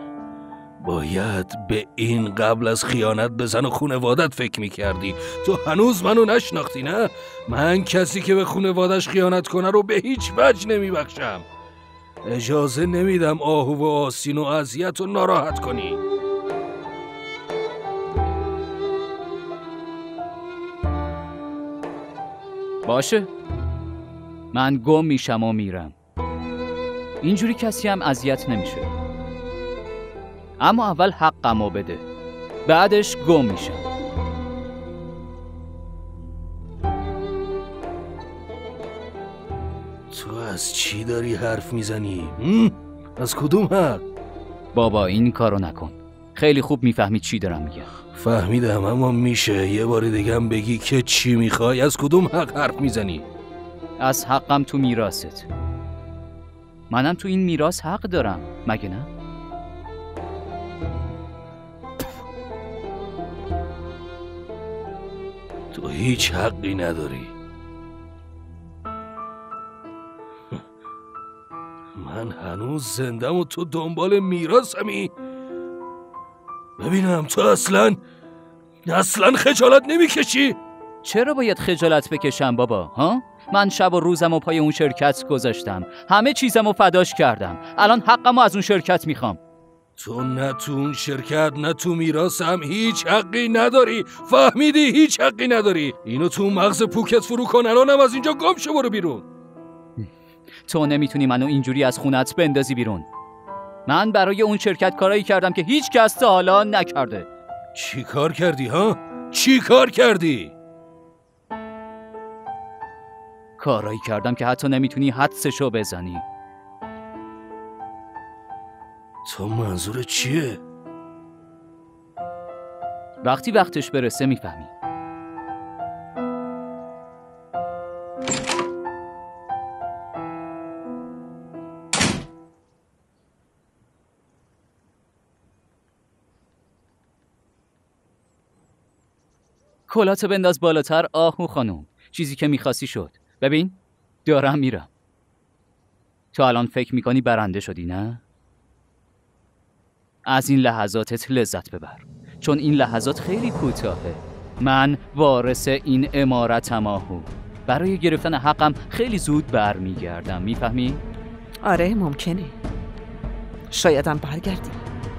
باید به این قبل از خیانت به زن و خونوادت فکر میکردی. تو هنوز منو نشناختی نه؟ من کسی که به خونوادش خیانت کنه رو به هیچ وجه نمیبخشم. اجازه نمیدم آهو و آسین و اذیت و ناراحت کنی. باشه، من گم میشم و میرم. اینجوری کسی هم اذیت نمیشه. اما اول حقمو بده. بعدش گم میشم. تو از چی داری حرف میزنی؟ از کدوم حق؟ بابا این کارو نکن. خیلی خوب میفهمی چی دارم میگم. فهمیدم، اما میشه یه بار دیگه هم بگی که چی میخوای؟ از کدوم حق حرف میزنی؟ از حقم تو میراثت. منم تو این میراث حق دارم، مگه نه؟ تو هیچ حقی نداری. من هنوز زندم و تو دنبال میراثمی؟ ببینم تو اصلا اصلا خجالت نمیکشی؟ چرا باید خجالت بکشم بابا؟ ها؟ من شب و روزم و پای اون شرکت گذاشتم، همه چیزم رو فداش کردم، الان حقم رو از اون شرکت میخوام. تو نه تو اون شرکت نه تو میراثم هیچ حقی نداری، فهمیدی؟ هیچ حقی نداری. اینو تو مغز پوکت فرو کن، الانم از اینجا گم شو، برو بیرون. تو نمیتونی منو اینجوری از خونت بندازی بیرون. من برای اون شرکت کارایی کردم که هیچ کس تا حالا نکرده. چی کار کردی ها؟ چی کار کردی؟ کارایی کردم که حتی نمیتونی حدسشو بزنی. تو منظور چیه؟ وقتی وقتش برسه میفهمی. کلاتو بنداز بالاتر آهو خانم. چیزی که میخواستی شد. ببین دارم میرم. تو الان فکر میکنی برنده شدی نه؟ از این لحظاتت لذت ببر، چون این لحظات خیلی کوتاهه. من وارث این عمارتم آهو. برای گرفتن حقم خیلی زود برمیگردم، میفهمی؟ آره ممکنه، شایدم برگردی.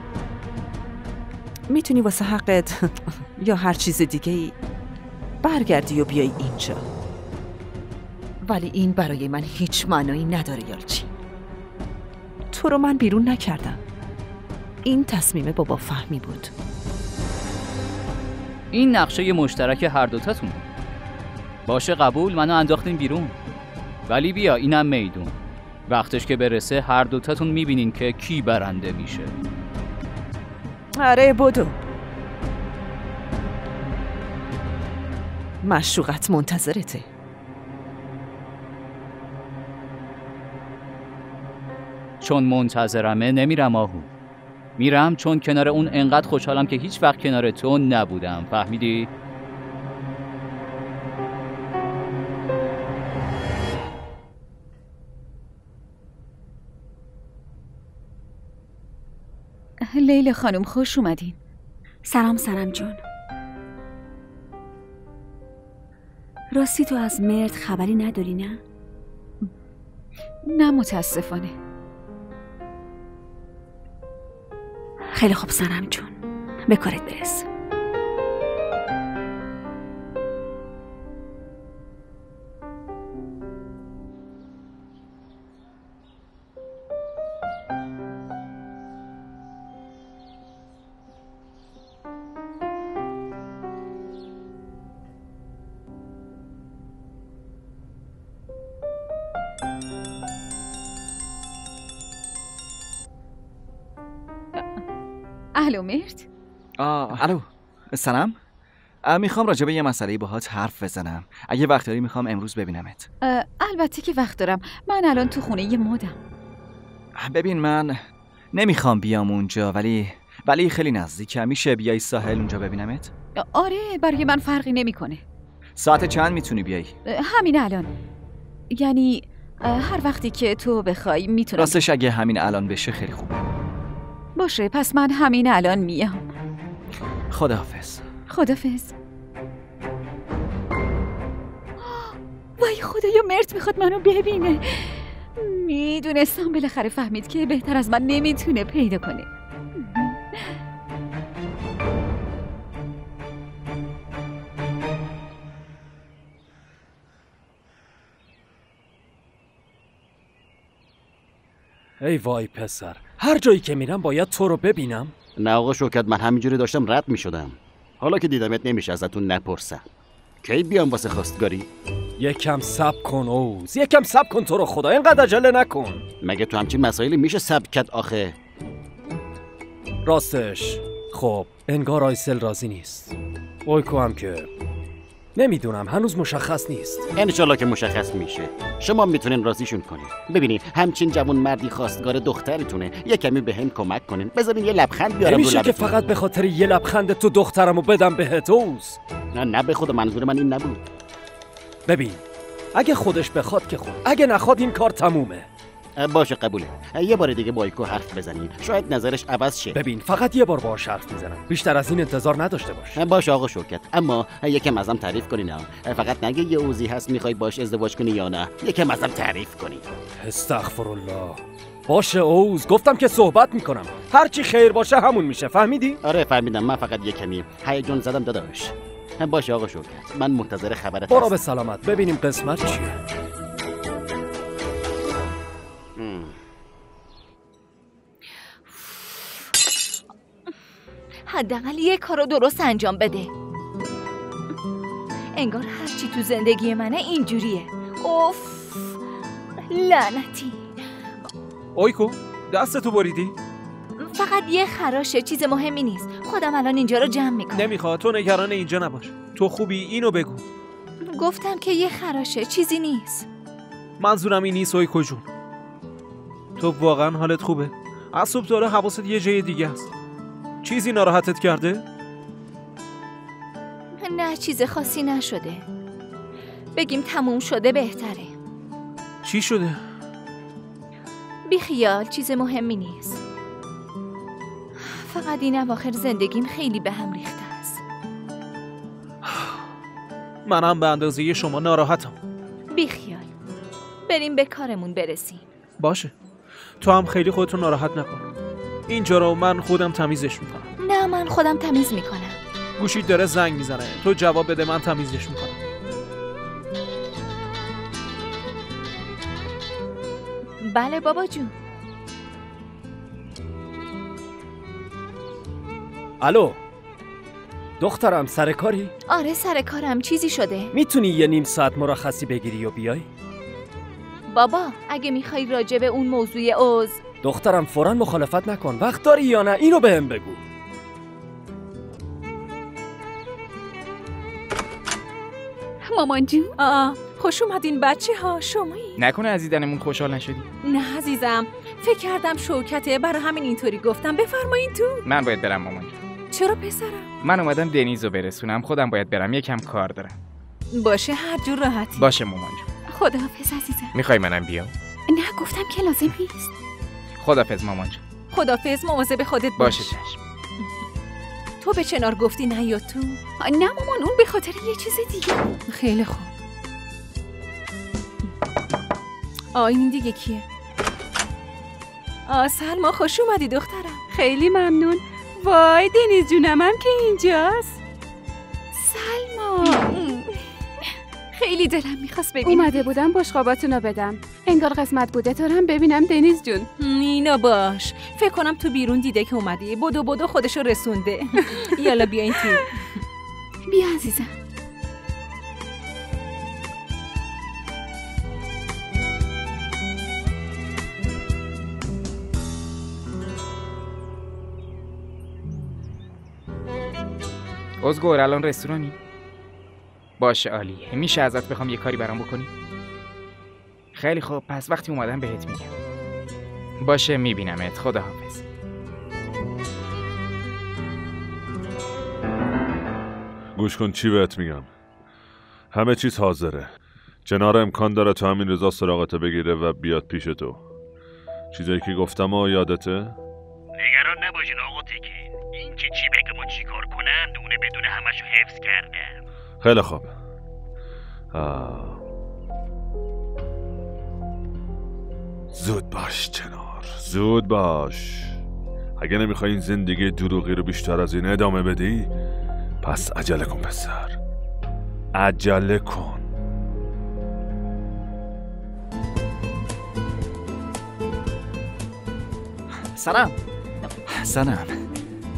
میتونی واسه حقت یا هر چیز دیگه ای برگردی و بیای اینجا، ولی این برای من هیچ معنایی نداره یالچی. تو رو من بیرون نکردم، این تصمیم بابا فهمی بود. این نقشه مشترک هر دوتاتون. باشه قبول، منو انداختین بیرون، ولی بیا اینم میدون. وقتش که برسه هر دوتاتون میبینین که کی برنده میشه. آره بدو، معشوقت منتظرته. چون منتظرمه نمیرم آهو. میرم چون کنار اون انقدر خوشحالم که هیچ وقت کنار تو نبودم، فهمیدی؟ لیلا خانم خوش اومدین. سلام سنم جون. راستی تو از مرد خبری نداری نه؟ نه متاسفانه. خیلی خوب سنم جون، به کارت برس. الو مرد؟ آه الو سلام. میخوام راجع به یه مسئله باهات حرف بزنم. اگه وقت داری میخوام امروز ببینمت. البته که وقت دارم، من الان تو خونه یه مادم. ببین من نمیخوام بیام اونجا، ولی ولی خیلی نزدیکه. میشه بیای ساحل اونجا ببینمت؟ آره برای من فرقی نمیکنه. ساعت چند میتونی بیای؟ همین الان، یعنی هر وقتی که تو بخوای میتونم. راستش اگه همین الان بشه خیلی خوبه. باشه پس من همین الان میام. خداحافظ. خداحافظ. وای خدایا مرد میخواد منو ببینه. میدونستم بالاخره فهمید که بهتر از من نمیتونه پیدا کنه. ای وای پسر، هر جایی که میرم باید تو رو ببینم. نه آقا شوکت، من همینجوری داشتم رد میشدم. حالا که دیدمت نمیشه ازتون نپرسم. کی بیام واسه خواستگاری؟ یکم صبر کن اوز، یکم صبر کن تو رو خدا، اینقدر عجله نکن. مگه تو همچین مسائلی میشه صبر کرد آخه؟ راستش خب انگار آیسل راضی نیست. اویکو هم که نمیدونم، هنوز مشخص نیست. انشالله که مشخص میشه. شما میتونین راضیشون کنین. ببینید همچین جوان مردی خواستگار دخترتونه، یه کمی به هم کمک کنین، بذارین یه لبخند بیارم رو لبتون. نمیشه که فقط به خاطر یه لبخند تو دخترمو بدم بهت اوز. نه نه به خدا منظور من این نبود. ببین اگه خودش بخواد که خود، اگه نخواد این کار تمومه. باشه قبوله. یه بار دیگه با اویکو حرف بزنین، شاید نظرش عوض شه. ببین فقط یه بار باهاش حرف میزنم، بیشتر از این انتظار نداشته باش. باشه آقا شوکت، اما یکم ازم تعریف کنین. فقط نگه یه اوزی هست میخوای باش ازدواج کنی یا نه، یکم ازم تعریف کنین. استغفرالله. باشه اوز، گفتم که صحبت میکنم، هر چی خیر باشه همون میشه، فهمیدی؟ آره فهمیدم، من فقط یه کمی هیجان زدم داداش. باشه آقا شوکت، من منتظر خبرت هستم. برو به سلامت، ببینیم قسمت چیه. حداقل یه کارو درست انجام بده. انگار هرچی تو زندگی منه اینجوریه. اوف لعنتی. اویکو دستتو بریدی؟ فقط یه خراشه، چیز مهمی نیست. خودم الان اینجا رو جمع میکنم. نمیخواد، تو نگران اینجا نباش. تو خوبی، اینو بگو. گفتم که یه خراشه، چیزی نیست. منظورم این نیست اویکو جون. تو واقعا حالت خوبه؟ از صبح داره حواست یه جای دیگه است. چیزی ناراحتت کرده؟ نه چیز خاصی نشده. بگیم تموم شده بهتره. چی شده؟ بیخیال، چیز مهمی نیست. فقط این اواخر زندگیم خیلی به هم ریخته است. منم به اندازه شما ناراحتم. بیخیال، بریم به کارمون برسیم. باشه، تو هم خیلی خودتو ناراحت نکن. اینجا رو من خودم تمیزش میکنم. نه من خودم تمیز میکنم. گوشیت داره زنگ میزنه، تو جواب بده، من تمیزش میکنم. بله بابا جون. الو دخترم، سر کاری؟ آره سر کارم. چیزی شده؟ میتونی یه نیم ساعت مرخصی بگیری و بیای؟ بابا اگه میخوای راجع به اون موضوع اوز. دخترم فوراً مخالفت نکن، وقت داری یا نه اینو بهم بگو. مامان جون. آه خوش اومدین بچه ها. شمایی؟ نکنه از دیدنمون خوشحال نشدی؟ نه عزیزم، فکر کردم شوکته، برای همین اینطوری گفتم. بفرمایین تو. من باید برم مامان جون. چرا پسرم؟ من اومدم دنیزو برسونم، خودم باید برم، یکم کار دارم. باشه هر جور راحتی. باشه مامان جون. خداحافظ عزیزم. میخوای منم بیام؟ نه گفتم که لازم نیست. خداحافظ مامان جون. خداحافظ، مواظب خودت باش. باشه چشم. تو به چنار گفتی نیاد تو؟ نه مامان، اون به خاطر یه چیز دیگه. خیلی خوب. آه این دیگه کیه؟ آه سلما، خوش اومدی دخترم. خیلی ممنون. وای دنیز جونم هم که اینجاست. سلما خیلی دلم میخواست ببینم. اومده بودم بشقاباتونو بدم، انگار قسمت بوده دارم ببینم دنیز جون. نینا باش، فکر کنم تو بیرون دیده که اومدی، بدو بدو خودشو رسونده. یالا بیا این تو. بیا عزیزم. ازگور الان رستورانی؟ باشه عالیه. میشه ازت بخوام یه کاری برام بکنی؟ خیلی خوب، پس وقتی اومدم بهت میگم. باشه میبینمت. خداحافظ. گوش کن چی بهت میگم. همه چیز حاضره. جنار امکان داره تو همین رضا سراغتو بگیره و بیاد پیش تو. چیزایی که گفتم و یادته؟ نگران نباشین آقا تکین. این که چی بگم و چی کار کنن دونه بدونه همشو حفظ کردم. خیلی خوب. آه. زود باش جنار، زود باش. اگه نمیخوای این زندگی دروغی رو بیشتر از این ادامه بدی، پس عجله کن پسر، عجله کن. سلام. سلام.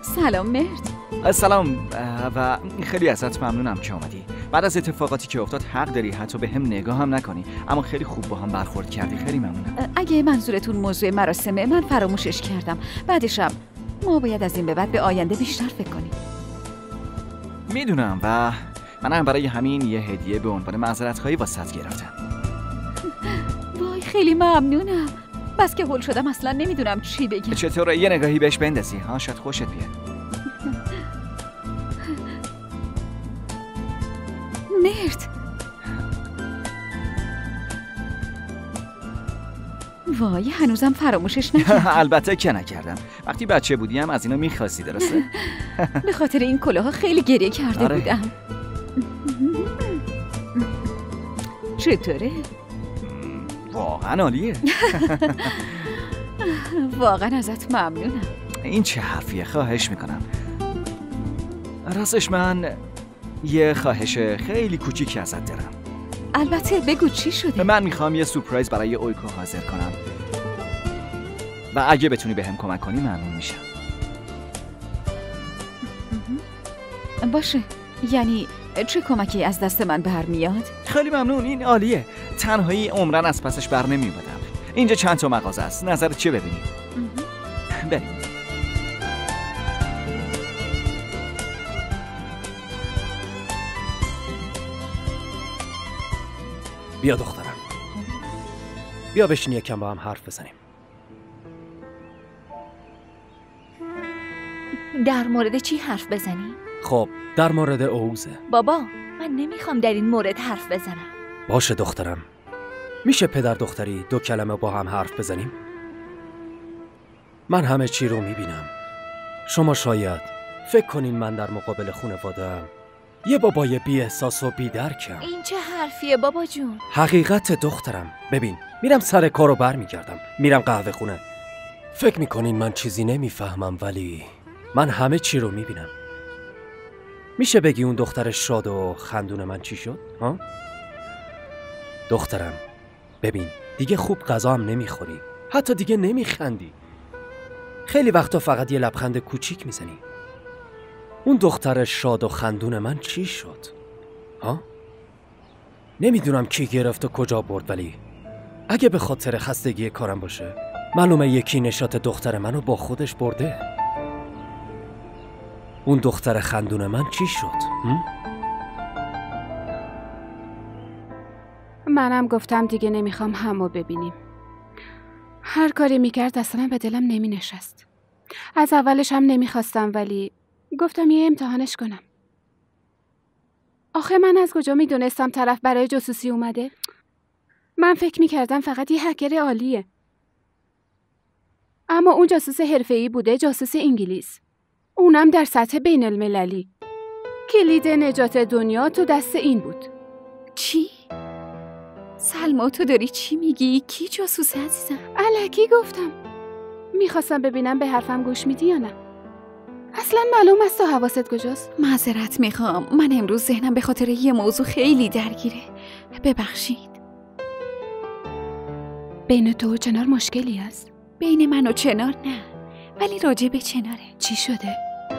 سلام مرد. سلام و خیلی ازت ممنونم که اومدی. بعد از اتفاقاتی که افتاد حق داری حتی به هم نگاه هم نکنی، اما خیلی خوب با هم برخورد کردی. خیلی ممنونم. اگه منظورتون موضوع مراسمه، من فراموشش کردم. بعدشم ما باید از این به بعد به آینده بیشتر فکر کنیم. میدونم و منم برای همین یه هدیه به عنوان معذرت‌خواهی واسط گرفتم. وای خیلی ممنونم. بس که هول شدم اصلا نمیدونم چی بگم. چطوره یه نگاهی بهش بندازی ها، شاید خوشت بیاد. مرد. وای هنوزم فراموشش نکردم. البته که نکردم. وقتی بچه بودیم از اینا میخواستی درسته؟ به خاطر این کلاها خیلی گریه کرده آره. بودم. چطوره؟ واقعا عالیه. واقعا ازت ممنونم. این چه حرفیه؟ خواهش میکنم. راستش من یه خواهش خیلی کوچیکی ازت دارم. البته بگو چی شده؟ من میخوام یه سورپرایز برای اویکو حاضر کنم و اگه بتونی بهم کمک کنی ممنون میشم. باشه. یعنی چه کمکی از دست من برمیاد؟ خیلی ممنون. این عالیه. تنهایی عمرن از پسش بر نمیومدم. اینجا چند تا مغازه است. نظرت چیه ببینیم؟ بریم. بیا دخترم، بیا بشین یکم با هم حرف بزنیم. در مورد چی حرف بزنیم؟ خب در مورد اوزه. بابا من نمیخوام در این مورد حرف بزنم. باشه دخترم، میشه پدر دختری دو کلمه با هم حرف بزنیم؟ من همه چی رو میبینم. شما شاید فکر کنین من در مقابل خانواده‌ام یه بابای بی احساس و بی درکم. این چه حرفیه بابا جون؟ حقیقت دخترم. ببین میرم سر کارو برمیگردم، میرم قهوه خونه. فکر میکنین من چیزی نمیفهمم ولی من همه چی رو میبینم. میشه بگی اون دختر شاد و خندون من چی شد؟ ها؟ دخترم ببین دیگه خوب غذا هم نمیخوری، حتی دیگه نمیخندی. خیلی وقتا فقط یه لبخند کوچیک میزنی. اون دختر شاد و خندون من چی شد؟ ها؟ نمیدونم کی گرفت و کجا برد، ولی اگه به خاطر خستگی کارم باشه معلومه یکی نشاط دختر منو با خودش برده. اون دختر خندون من چی شد؟ هم؟ منم گفتم دیگه نمیخوام همو ببینیم. هر کاری میکرد اصلا به دلم نمی نشست. از اولش هم نمیخواستم ولی گفتم یه امتحانش کنم. آخه من از کجا میدونستم طرف برای جاسوسی اومده؟ من فکر میکردم فقط یه هکر عالیه. اما اون جاسوس حرفه‌ای بوده، جاسوس انگلیس. اونم در سطح بین المللی. کلید نجات دنیا تو دست این بود. چی؟ سلما تو داری چی میگی؟ کی جاسوسه عزیزم؟ الکی گفتم. میخواستم ببینم به حرفم گوش میدی یا نه. اصلا معلوم است تو حواست کجاست؟ معذرت میخوام، من امروز ذهنم به خاطر یه موضوع خیلی درگیره. ببخشید. بین تو و چنار مشکلی هست؟ بین من و چنار نه، ولی راجع به چناره. چی شده؟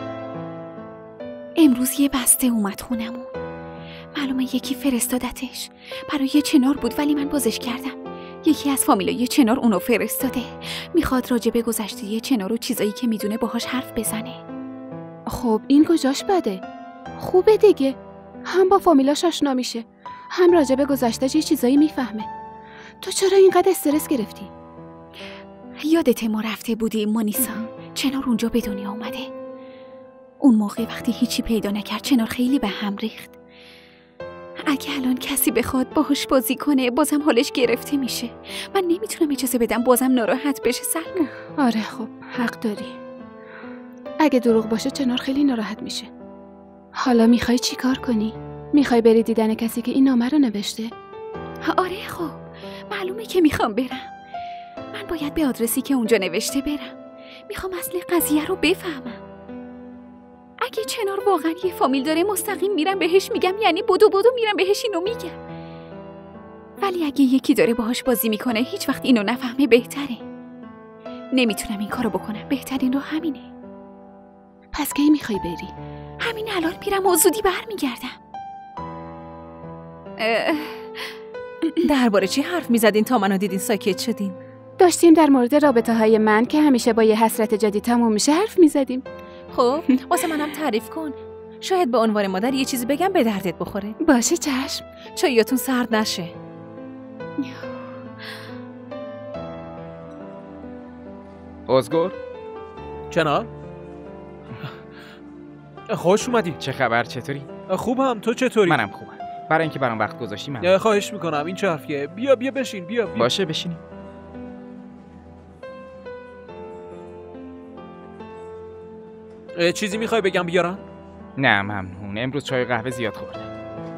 امروز یه بسته اومد خونمون. معلومه یکی فرستادتش. برای چنار بود ولی من بازش کردم. یکی از فامیلای چنار اونو فرستاده. میخواد راجع به گذشته چنار و چیزایی که میدونه باهاش حرف بزنه. خب این کجاش بده؟ خوبه دیگه. هم با فامیلاش آشنا میشه، هم راجع به گذشته یه چیزایی میفهمه. تو چرا اینقدر استرس گرفتی؟ یادت ما رفته بودیم مانیسا؟ چنار اونجا به دنیا اومده. اون موقع وقتی هیچی پیدا نکرد چنار خیلی به هم ریخت. اگه الان کسی بخواد باهاش بازی کنه بازم حالش گرفته میشه. من نمیتونم اجازه بدم بازم ناراحت بشه سلما. آره خب حق داری. اگه دروغ باشه چنار خیلی ناراحت میشه. حالا میخوای چی کار کنی؟ میخوای بری دیدن کسی که این نامه رو نوشته؟ آره خب معلومه که میخوام برم. من باید به آدرسی که اونجا نوشته برم. میخوام اصل قضیه رو بفهمم. اگه چنار واقعا یه فامیل داره مستقیم میرم بهش میگم، یعنی بدو بدو میرم بهش اینو میگم. ولی اگه یکی داره باهاش بازی میکنه هیچ وقت اینو نفهمه بهتره. نمیتونم این کارو بکنم، بهترین رو همینه. پس کی میخوای بری؟ همین الان میرم و زودی برمیگردم. درباره چی حرف میزدین تا منو دیدین ساکت شدیم؟ داشتیم در مورد رابطه های من که همیشه با یه حسرت جدید تموم میشه حرف میزدیم. خب واسه منم تعریف کن. شاید به عنوان مادر یه چیزی بگم به دردت بخوره. باشه چشم. چاییاتون سرد نشه. ازگور؟ کنار؟ خوش اومدی. چه خبر، چطوری؟ خوبم، تو چطوری؟ منم خوبم. برای اینکه برام وقت گذاشتی من. خواهش میکنم، این چه حرفیه؟ بیا بیا بشین، بیا, بیا. باشه بشینیم. چیزی میخوای بگم بیارم؟ نه ممنون، امروز چای قهوه زیاد خوردم.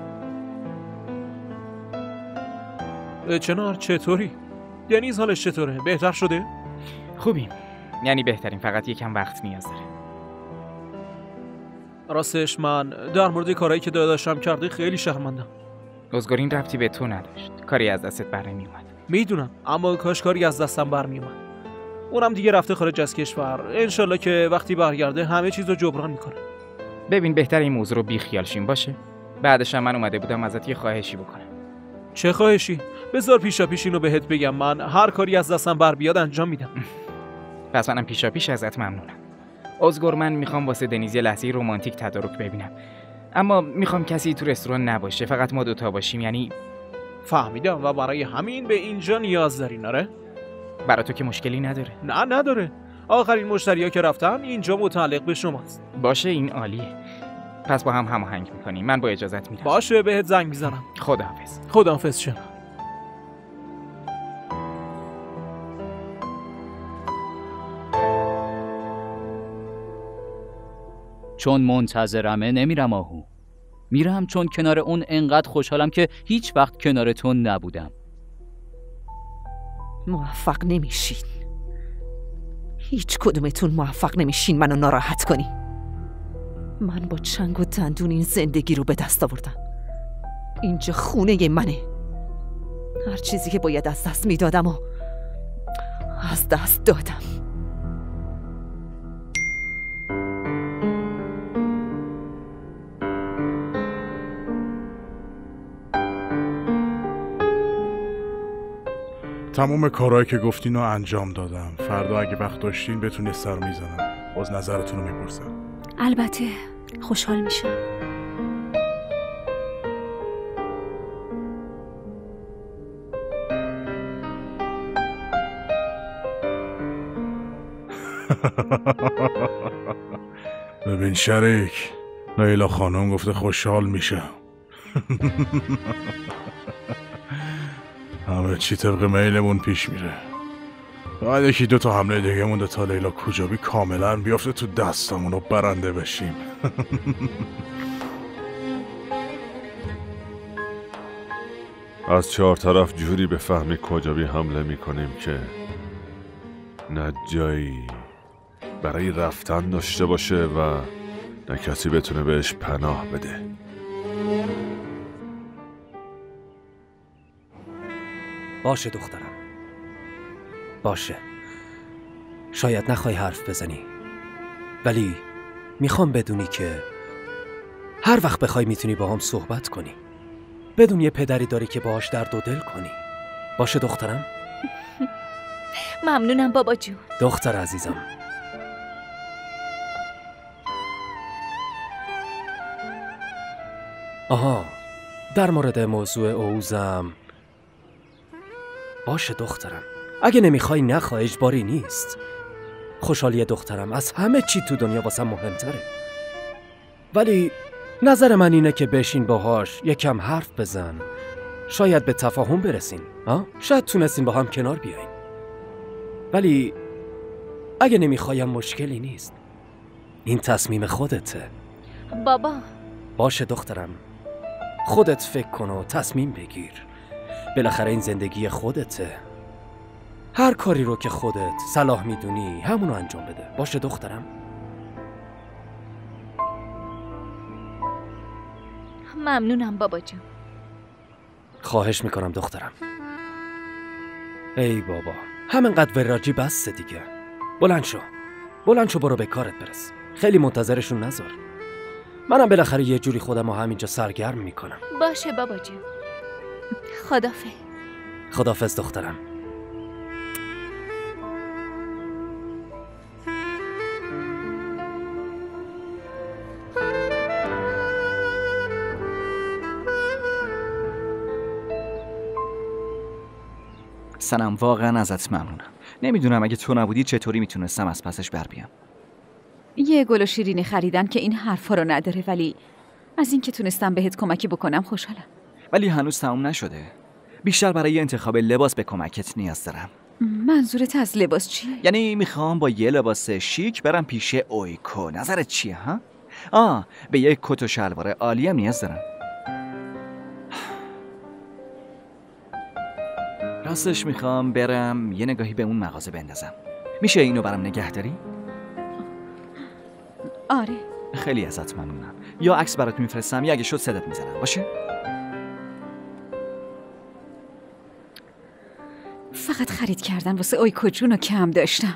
چنار چطوری؟ دنیز حالش چطوره؟ بهتر شده؟ خوبیم، یعنی بهترین، فقط یکم وقت نیاز داره. راستش من در مورد کارهایی که داداشم کرده خیلی شرمندم. ازگار این ربطی به تو نداشت، کاری از دستت بر نمی اومد. میدونم، اما کاش کاری از دستم برمی اومد. اونم دیگه رفته خارج از کشور، انشالله که وقتی برگرده همه چیز رو جبران میکنه. ببین بهتر این موضوع رو بی خیال شیم باشه. بعدش من اومده بودم ازت یه خواهشی بکنم. چه خواهشی؟ بذار پیشا پیش اینو بهت بگم، من هر کاری از دستم بر بیاد انجام میدم. پس منم پیشا پیش ازت ممنونم. ازگور من میخوام واسه دنیز یه لحظه رمانتیک تدارک ببینم. اما میخوام کسی تو رستوران نباشه، فقط ما دوتا باشیم. یعنی فهمیدم و برای همین به اینجا نیاز دارین. آره؟ برای تو که مشکلی نداره؟ نه نداره. آخرین مشتریا که رفتن اینجا متعلق به شماست. باشه این عالیه. پس با هم هماهنگ میکنیم. من با اجازت میرم. باشه بهت زنگ میزنم. خداحافظ. خداحافظ شما. چون منتظرمه نمیرم آهو. میرم چون کنار اون انقدر خوشحالم که هیچ وقت کنار تو نبودم. موفق نمیشین. هیچ کدومتون موفق نمیشین منو ناراحت کنی. من با چنگ و دندون این زندگی رو به دست آوردم. اینجا خونه منه. هر چیزی که باید از دست میدادم و از دست دادم. تمام کارهایی که گفتین رو انجام دادم. فردا اگه وقت داشتین بهتون یه سر میزنم، باز نظرتون رو میپرسم. البته خوشحال میشم. ببین شریک، لیلا خانم گفته خوشحال میشم. همه چی طبق میلمون پیش میره. بعد یکی دو تا حمله دیگه مونده تا لیلا کجابی کاملا بیافته تو دستمون و برنده بشیم. از چهار طرف جوری بفهمی کجابی حمله میکنیم که نه جایی برای رفتن داشته باشه و نه کسی بتونه بهش پناه بده. باشه دخترم، باشه. شاید نخوای حرف بزنی، ولی میخوام بدونی که هر وقت بخوای میتونی با هم صحبت کنی. بدون یه پدری داری که باهاش درد و دل کنی. باشه دخترم؟ ممنونم بابا جون. دختر عزیزم. آها، در مورد موضوع اوزم. باشه دخترم، اگه نمیخوای نخوا، اجباری نیست. خوشحالی دخترم از همه چی تو دنیا واسم مهمتره. ولی نظر من اینه که بشین باهاش یکم حرف بزن، شاید به تفاهم برسین. ها؟ شاید تونستین با هم کنار بیاین. ولی اگه نمیخوایم مشکلی نیست. این تصمیم خودته. بابا. باشه دخترم، خودت فکر کن و تصمیم بگیر. بالاخره این زندگی خودته. هر کاری رو که خودت صلاح میدونی همونو انجام بده. باشه دخترم؟ ممنونم بابا جون. خواهش میکنم دخترم. ای بابا، همینقدر وراجی بسته دیگه. بلند شو، بلند شو، برو به کارت برس. خیلی منتظرشون نذار. منم بالاخره یه جوری خودم رو همینجا سرگرم میکنم. باشه بابا جون. خدافظ. خدافظ دخترم. سنم واقعا ازت ممنونم. نمیدونم اگه تو نبودی چطوری میتونستم از پسش بر بیام. یه گل و شیرینی خریدن که این حرفا رو نداره، ولی از این که تونستم بهت کمکی بکنم خوشحالم. ولی هنوز تموم نشده. بیشتر برای انتخاب لباس به کمکت نیاز دارم. منظورت از لباس چیه؟ یعنی میخوام با یه لباس شیک برم پیش اویکو. نظرت چیه ها؟ آه به یک کت و شلوار عالی هم نیاز دارم. راستش میخوام برم یه نگاهی به اون مغازه بندازم. میشه اینو برام نگه داری؟ آره. خیلی ازت ممنونم. یا عکس برات میفرستم یا اگه شد صدات میزنم. باشه؟ فقط خرید کردن واسه اویکو جون رو کم داشتم.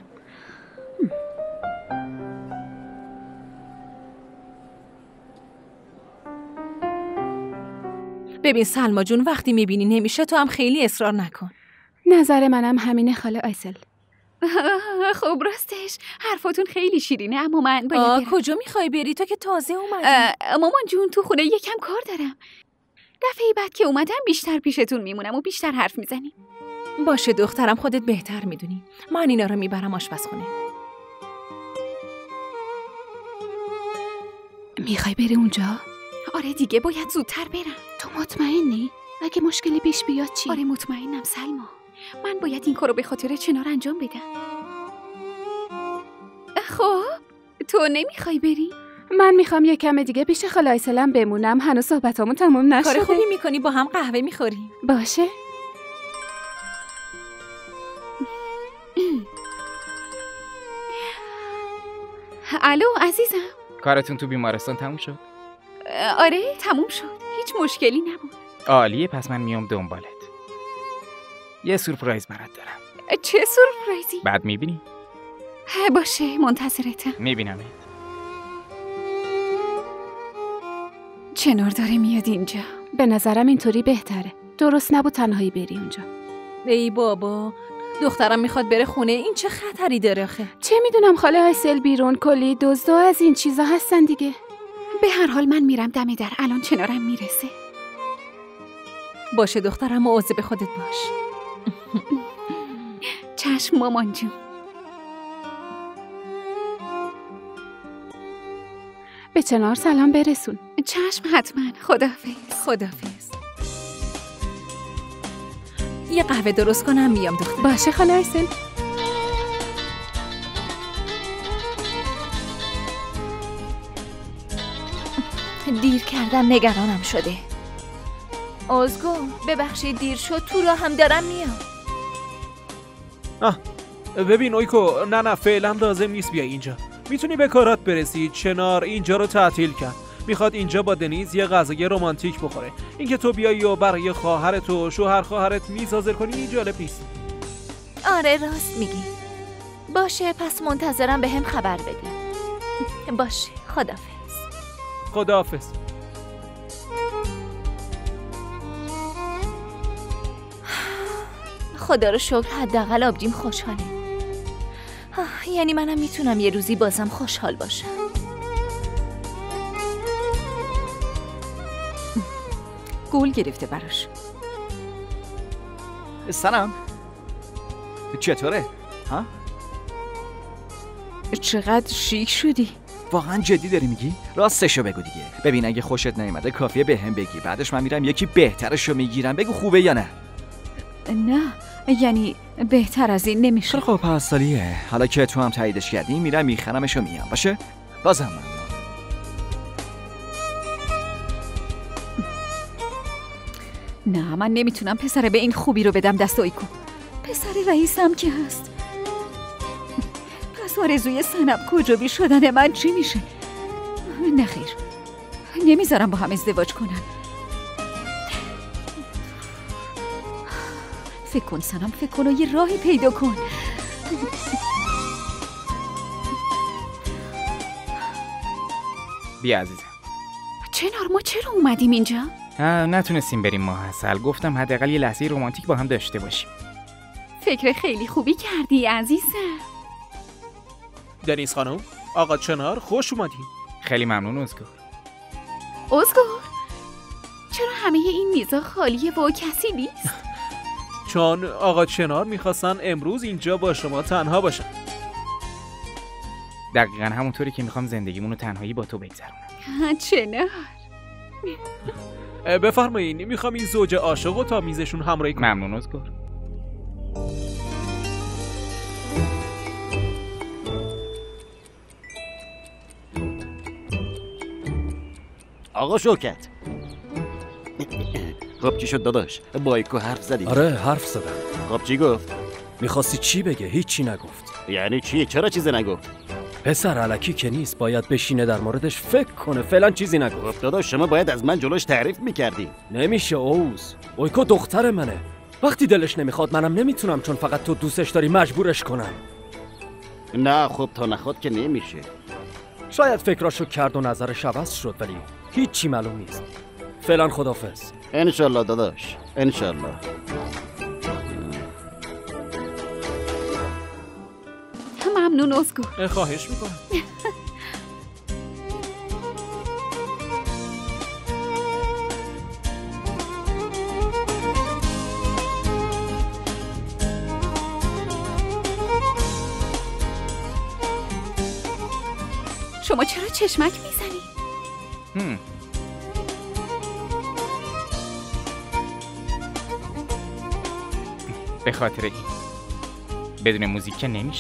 ببین سلما جون، وقتی میبینی نمیشه تو هم خیلی اصرار نکن. نظر منم همینه خاله آیسل. خب راستش حرفاتون خیلی شیرینه، اما من باید آه برم. کجا میخوای بری تو که تازه اومدی؟ مامان جون تو خونه یکم کار دارم. دفعه بعد که اومدم بیشتر پیشتون میمونم و بیشتر حرف میزنیم. باشه دخترم، خودت بهتر میدونی. من اینا رو میبرم آشپزخونه. میخوای بری اونجا؟ آره دیگه باید زودتر برم. تو مطمئنی؟ اگه مشکلی پیش بیاد چی؟ آره مطمئنم سلما. من باید این کارو به خاطر چنار انجام بدم. خب تو نمیخوای بری؟ من میخوام یه کم دیگه پیش خاله آیسلم بمونم. هنوز صحبتامون تموم نشده. کار خوبی میکنی، با هم قهوه میخوریم. باشه. الو عزیزم، کارتون تو بیمارستان تموم شد؟ آره تموم شد، هیچ مشکلی نبود. عالیه، پس من میام دنبالت. یه سورپرایز برات دارم. چه سورپرایزی؟ بعد میبینی؟ باشه منتظرتم. میبینمت. چنار داره میاد اینجا. به نظرم اینطوری بهتره. درست نبود تنهایی بری اونجا. ای بابا، دخترم میخواد بره خونه، این چه خطری داره آخه؟ چه میدونم خاله آیسل بیرون کلی دزد و از این چیزا هستن دیگه. به هر حال من میرم دم در، الان چنارم میرسه. باشه دخترم، مواظب خودت باش. چشم مامان جون. به چنار سلام برسون. چشم حتما. خداحافظ. خداحافظ. یه قهوه درست کنم میام دختر. باشه خاله آیسل. دیر کردم، نگرانم شده. ازگو ببخشید دیر شد، تو راه هم دارم میام. آه ببین اویکو، نه نه فعلا لازم نیست بیای اینجا. میتونی به کارات برسی. چنار اینجا رو تعطیل کرد، میخواد اینجا با دنیز یه غذای رمانتیک بخوره. اینکه تو بیای و برای خواهرت و شوهر خواهرت میز حاضر کنی جالب نیست. آره راست میگی. باشه پس منتظرم به هم خبر بدی. باشه خداحافظ. خداحافظ. خدا رو شکر حداقل آبجیم خوشحاله. یعنی منم میتونم یه روزی بازم خوشحال باشم. گول گرفته براش. سلام. چطوره؟ ها؟ چقدر شیک شدی. واقعا جدی داری میگی؟ راستشو بگو دیگه. ببین اگه خوشت نیومده کافیه به هم بگی، بعدش من میرم یکی بهترشو میگیرم. بگو خوبه یا نه؟ نه یعنی بهتر از این نمیشه. خب پس سالیه. حالا که تو هم تاییدش کردی میرم میخرمشو میام. باشه؟ بازم من نه من نمیتونم پسر به این خوبی رو بدم دست اویکو. پسر رئیسم که هست. پس آرزوی سنم کجابی شدن من چی میشه؟ نه خیر، نمیذارم با هم ازدواج کنن. فکر کن سنم، فکر کن و یه راهی پیدا کن. بیا عزیزم. چنار ما چرا اومدیم اینجا؟ نتونستیم بریم ماه عسل. گفتم حداقل یه لحظه رمانتیک با هم داشته باشیم. فکر خیلی خوبی کردی عزیزم. دنیز خانم، آقا چنار خوش اومدین. خیلی ممنون ازگار. ازگار چرا همه این میزا خالیه و کسی نیست؟ چون آقا چنار میخواستن امروز اینجا با شما تنها باشن. دقیقا همونطوری که میخوام زندگیمونو تنهایی با تو بگذرونم. چنار بفرمایین، میخوام این زوج عاشقو تا میزشون همراهی کنم. ممنون ازگار. آقا شوکت، خب چی شد داداش؟ با ایکو حرف زدی؟ آره حرف زدم. خب چی گفت؟ میخواستی چی بگه؟ هیچی نگفت. یعنی چی؟ چرا چیزی نگفت؟ پسر الکی که نیست، باید بشینه در موردش فکر کنه. فعلا چیزی نگفت. خب داداش شما باید از من جلوش تعریف میکردی. نمیشه اوز، اویکو دختر منه. وقتی دلش نمیخواد منم نمیتونم چون فقط تو دوستش داری مجبورش کنم. نه خب تا نخواد که نمیشه. شاید فکراشو کرد و نظرش عوض شد ولی هیچی معلوم نیست. فعلا خداحافظ. انشالله داداش، انشالله. ممنون ازگار. خواهش میکنم. شما چرا چشمک میزنی؟ هم. به خاطر این بدون موزیک که نمیشه.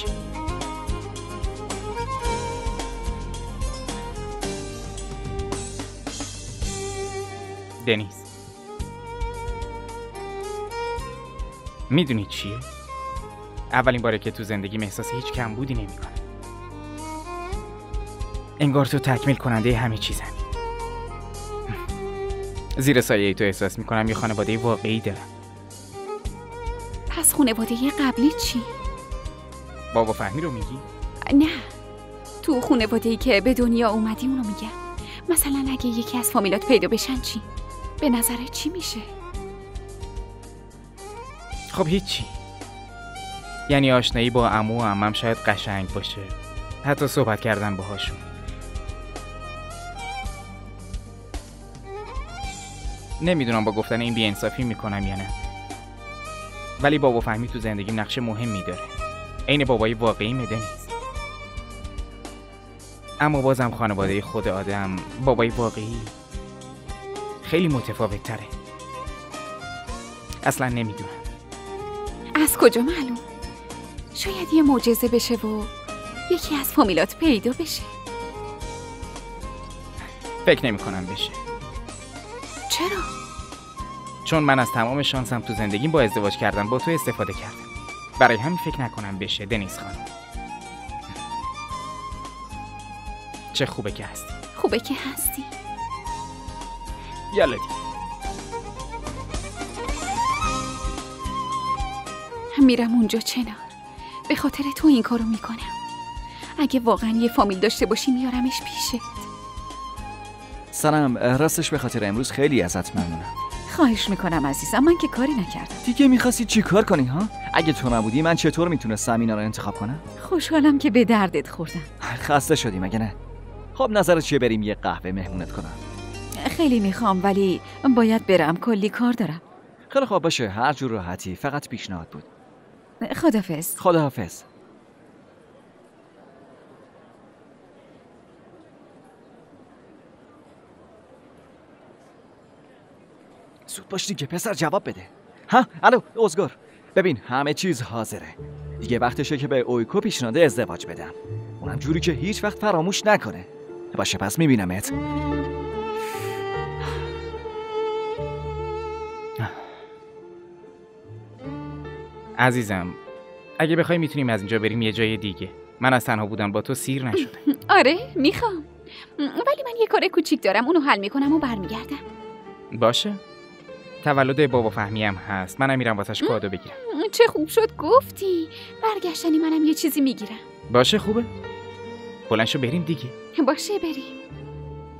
دنیز، میدونی چیه؟ اولین باره که تو زندگیم احساس هیچ کمبودی نمیکنم. انگار تو تکمیل کننده همه چیزمی. زیر سایه تو احساس میکنم یه خانواده واقعی دارم. پس خانواده قبلی چی؟ بابا فهمی رو میگی؟ نه، تو خانواده‌ای که به دنیا اومدی اونو میگم. مثلا اگه یکی از فامیلات پیدا بشن چی؟ به نظرت چی میشه؟ خب هیچی. یعنی آشنایی با عمو و عمم شاید قشنگ باشه، حتی صحبت کردن باهاشون. نمیدونم با گفتن این بی‌انصافی میکنم یا نه، ولی بابا فهمی تو زندگیم نقش مهمی داره. عین بابای واقعی دنیز. اما بازم خانواده خود آدم بابای واقعی خیلی متفاوت تره. اصلا نمیدونم. از کجا معلوم؟ شاید یه معجزه بشه و یکی از فامیلات پیدا بشه. فکر نمی کنم بشه. چرا؟ چون من از تمام شانسم تو زندگیم با ازدواج کردن با تو استفاده کردم. برای همین فکر نکنم بشه دنیز خانم. چه خوبه که هستی. خوبه که هستی. یالا دیگه. میرم اونجا چنار. به خاطر تو این کارو میکنم. اگه واقعا یه فامیل داشته باشی میارمش پیشت. سلام، راستش به خاطر امروز خیلی ازت ممنونم. خواهش میکنم عزیزم، من که کاری نکردم. دیگه میخواستی چی کار کنی ها؟ اگه تو نبودی من چطور میتونستم اینا رو انتخاب کنم؟ خوشحالم که به دردت خوردم. خسته شدی مگه نه؟ خب نظرت چیه بریم یه قهوه مهمونت کنم؟ خیلی میخوام ولی باید برم، کلی کار دارم. خیلی خوب باشه، هر جور راحتی، فقط پیشنهاد بود. خداحافظ. خداحافظ. زود باش دیگه پسر، جواب بده. ها الو ازگار، ببین همه چیز حاضره. دیگه وقتشه که به اویکو پیشنهاد ازدواج بدم، اونم جوری که هیچ وقت فراموش نکنه. باشه پس میبینمت. عزیزم اگه بخوای میتونیم از اینجا بریم یه جای دیگه. من از تنها بودن با تو سیر نشدم. آره میخوام، ولی من یه کار کوچیک دارم، اونو حل میکنم و برمیگردم. باشه. تولد بابا فهمی هم هست، منم میرم واسش کادو بگیرم. چه خوب شد گفتی. برگشتنی منم یه چیزی میگیرم. باشه خوبه. بلند شو بریم دیگه. باشه بریم.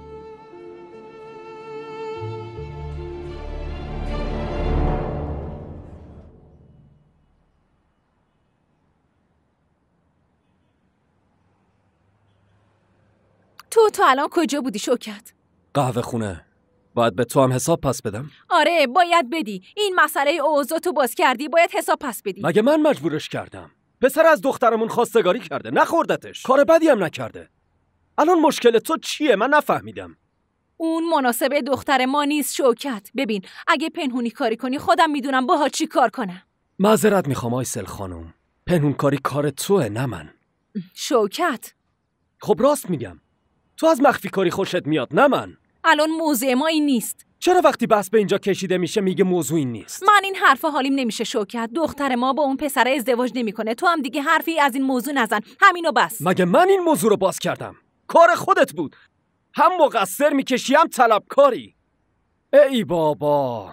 تو تو الان کجا بودی شوکت؟ قهوه خونه. باید به تو هم حساب پس بدم؟ آره باید بدی. این مسئله اوضاع تو باز کردی، باید حساب پس بدی. مگه من مجبورش کردم؟ پسر از دخترمون خواستگاری کرده، نخوردتش. کار بدی هم نکرده. الان مشکل تو چیه؟ من نفهمیدم. اون مناسب دختر ما نیست شوکت. ببین اگه پنهونی کاری کنی خودم میدونم باها چی کار کنم. معذرت میخوام آیسل خانم. پنهون کاری کار توه نه من. شوکت خب راست میگم. تو از مخفی کاری خوشت میاد نه من. الان موضوع ما این نیست. چرا وقتی بحث به اینجا کشیده میشه میگه موضوع این نیست؟ من این حرفا حالیم نمیشه شوکت. دختر ما با اون پسر ازدواج نمیکنه. تو هم دیگه حرفی از این موضوع نزن. همینو بس. مگه من این موضوع رو باز کردم؟ کار خودت بود. هم مقصر میکشی هم طلبکاری. ای بابا.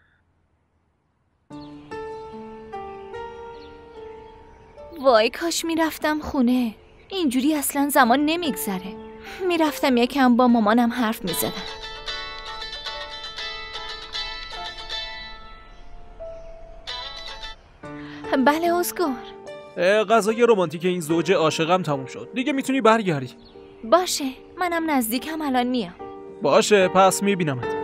وای کاش میرفتم خونه. اینجوری اصلا زمان نمیگذره. میرفتم یکم با مامانم حرف میزدم. بله اسکار. غذای رمانتیک این زوج عاشقم تموم شد. دیگه میتونی برگردی. باشه منم نزدیکم الان میام. باشه پس میبینمت.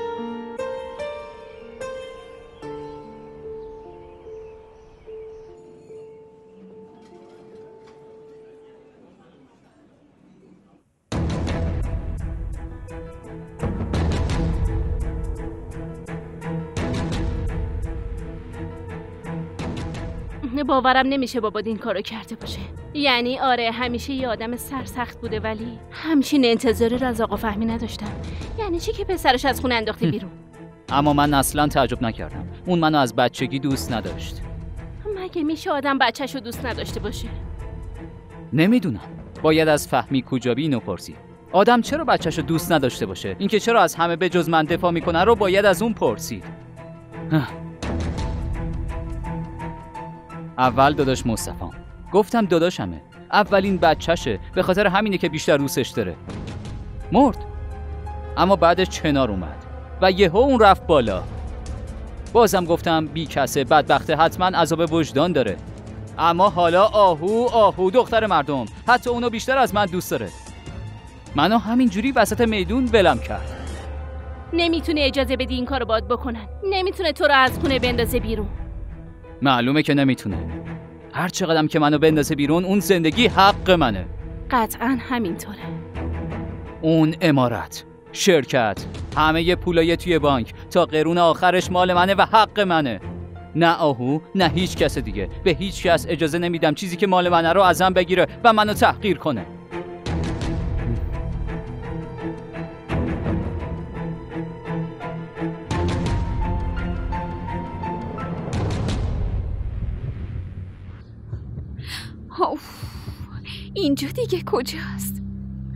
باورم نمیشه بابا این کارو کرده باشه. یعنی آره همیشه یه آدم سرسخت بوده ولی همچین انتظاری رو از آقا فهمی نداشتم. یعنی چی که پسرش از خونه انداخته بیرون؟ اما من اصلا تعجب نکردم. اون منو از بچگی دوست نداشت. مگه میشه آدم بچه‌شو دوست نداشته باشه؟ نمیدونم. باید از فهمی کجابی اینو پرسید. آدم چرا بچه‌شو دوست نداشته باشه؟ اینکه چرا از همه به جز من دفاع میکنه رو باید از اون پرسید. اول داداش مصطفی. گفتم داداشمه. اولین بچه‌شه. به خاطر همینه که بیشتر دوستش داره. مرد. اما بعدش چنار اومد و یهو اون رفت بالا. بازم گفتم بی کسه بدبخته حتما عذاب وجدان داره. اما حالا آهو آهو دختر مردم حتی اونو بیشتر از من دوست داره. منو همینجوری وسط میدون ولم کرد. نمیتونه اجازه بدی این کارو باید بکنن. نمیتونه تو رو از خونه بندازه بیرون. معلومه که نمیتونه. هر چقدرم که منو بندازه بیرون اون زندگی حق منه. قطعاً همینطوره. اون امارت، شرکت، همه ی پولای توی بانک تا قرون آخرش مال منه و حق منه. نه آهو نه هیچ کس دیگه. به هیچ کس اجازه نمیدم چیزی که مال منه رو ازم بگیره و منو تحقیر کنه. اوف. اینجا دیگه کجاست؟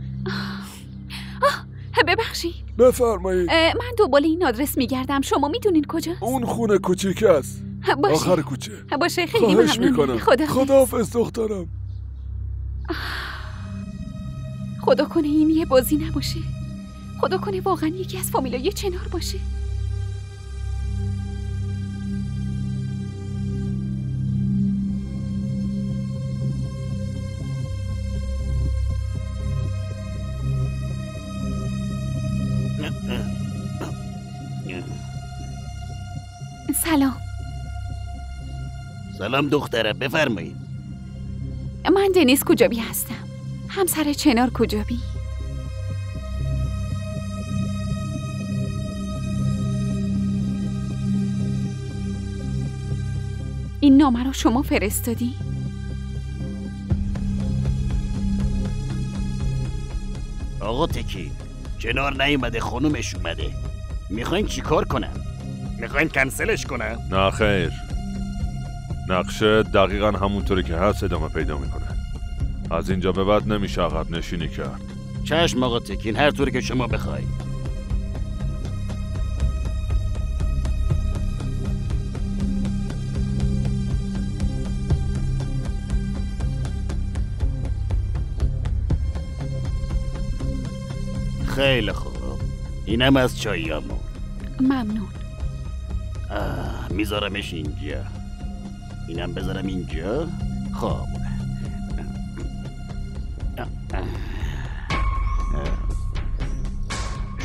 آه ببخشید. بفرمایید. من دوباره این آدرس میگردم. شما میدونین کجاست؟ اون خونه کوچیک است. باشه. آخر کوچه. باشه خیلی خواهش ممنون. میکنم. خدا خداحافظ دخترم. خدا کنه این یه بازی نباشه. خدا کنه واقعا یکی از فامیلای چنار باشه. سلام. سلام دخترم بفرمایید. من دنیس کجابی هستم. همسر چنار کجابی. این نامه رو شما فرستادی؟ آقا تکی چنار نیومده خانومش اومده. میخواین چی کار کنم؟ میخواین کنسلش کنم؟ نه خیر. نقشه دقیقا همونطوری که هست ادامه پیدا میکنه. از اینجا به بعد نمیشه عقب نشینی کرد. چشم آقا تکین هر طوری که شما بخواید. خیلی خوب. اینم از چاییامون. ممنون. آه میذارمش اینجا. اینم بذارم اینجا. خب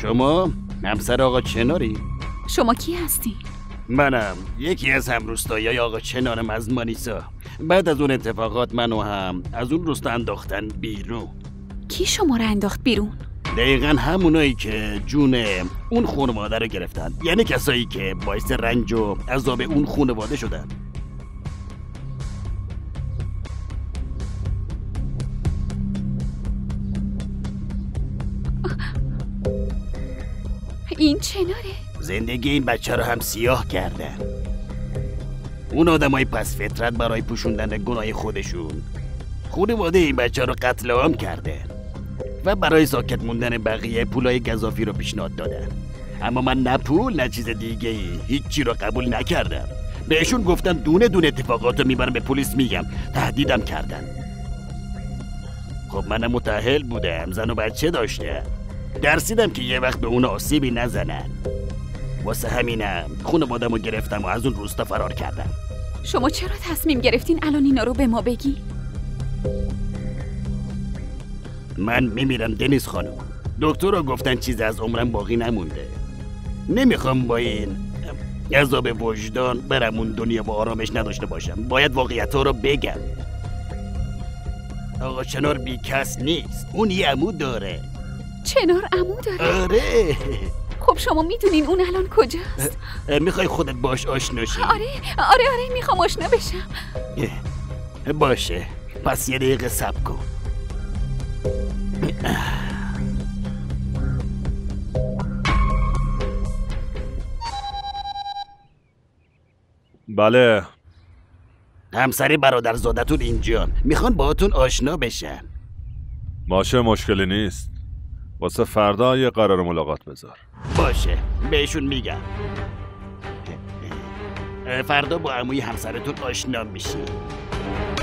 شما همسر آقا چناری؟ شما کی هستی؟ منم یکی از همروستایی آقا چنارم از مانیسا. بعد از اون اتفاقات منو هم از اون روستا انداختن بیرون. کی شما رو انداخت بیرون؟ دقیقا همونایی که جون اون خانواده رو گرفتن، یعنی کسایی که باعث رنج و عذاب اون خانواده شدن. این چناره؟ زندگی این بچه رو هم سیاه کردن. اون آدمای پس فطرت برای پوشوندن گناه خودشون خانواده این بچه رو قتل عام کردن و برای ساکت موندن بقیه پولای گزافی رو پیشنهاد دادن. اما من نه پول نه چیز دیگه ای هیچی رو قبول نکردم. بهشون گفتم دونه دونه اتفاقات رو میبرم به پلیس میگم. تهدیدم کردن. خب منم متأهل بودم، زن و بچه داشتم. درسیدم که یه وقت به اون آسیبی نزنن. واسه همینم خانواده‌مو گرفتم و از اون روستا فرار کردم. شما چرا تصمیم گرفتین الان اینا رو به ما بگی؟ من میمیرم دنیز خانم. دکترها گفتن چیزی از عمرم باقی نمونده. نمیخوام با این عذاب وجدان برم اون دنیا با آرامش نداشته باشم. باید واقعیت‌ها رو بگم. آقا چنار بی کس نیست. اون یه عمو داره. چنار عمو داره؟ آره. خب شما میدونین اون الان کجاست؟ میخوای خودت باش آشنا شی؟ آره آره آره میخوام آشنا بشم. باشه پس یه دقیقه صبر کن. بله. همسر برادرزادتون اینجا، میخوان باهاتون آشنا بشن. باشه مشکلی نیست. واسه فردا یه قرار ملاقات بذار. باشه بهشون میگم. فردا با عموی همسرتون آشنا میشی.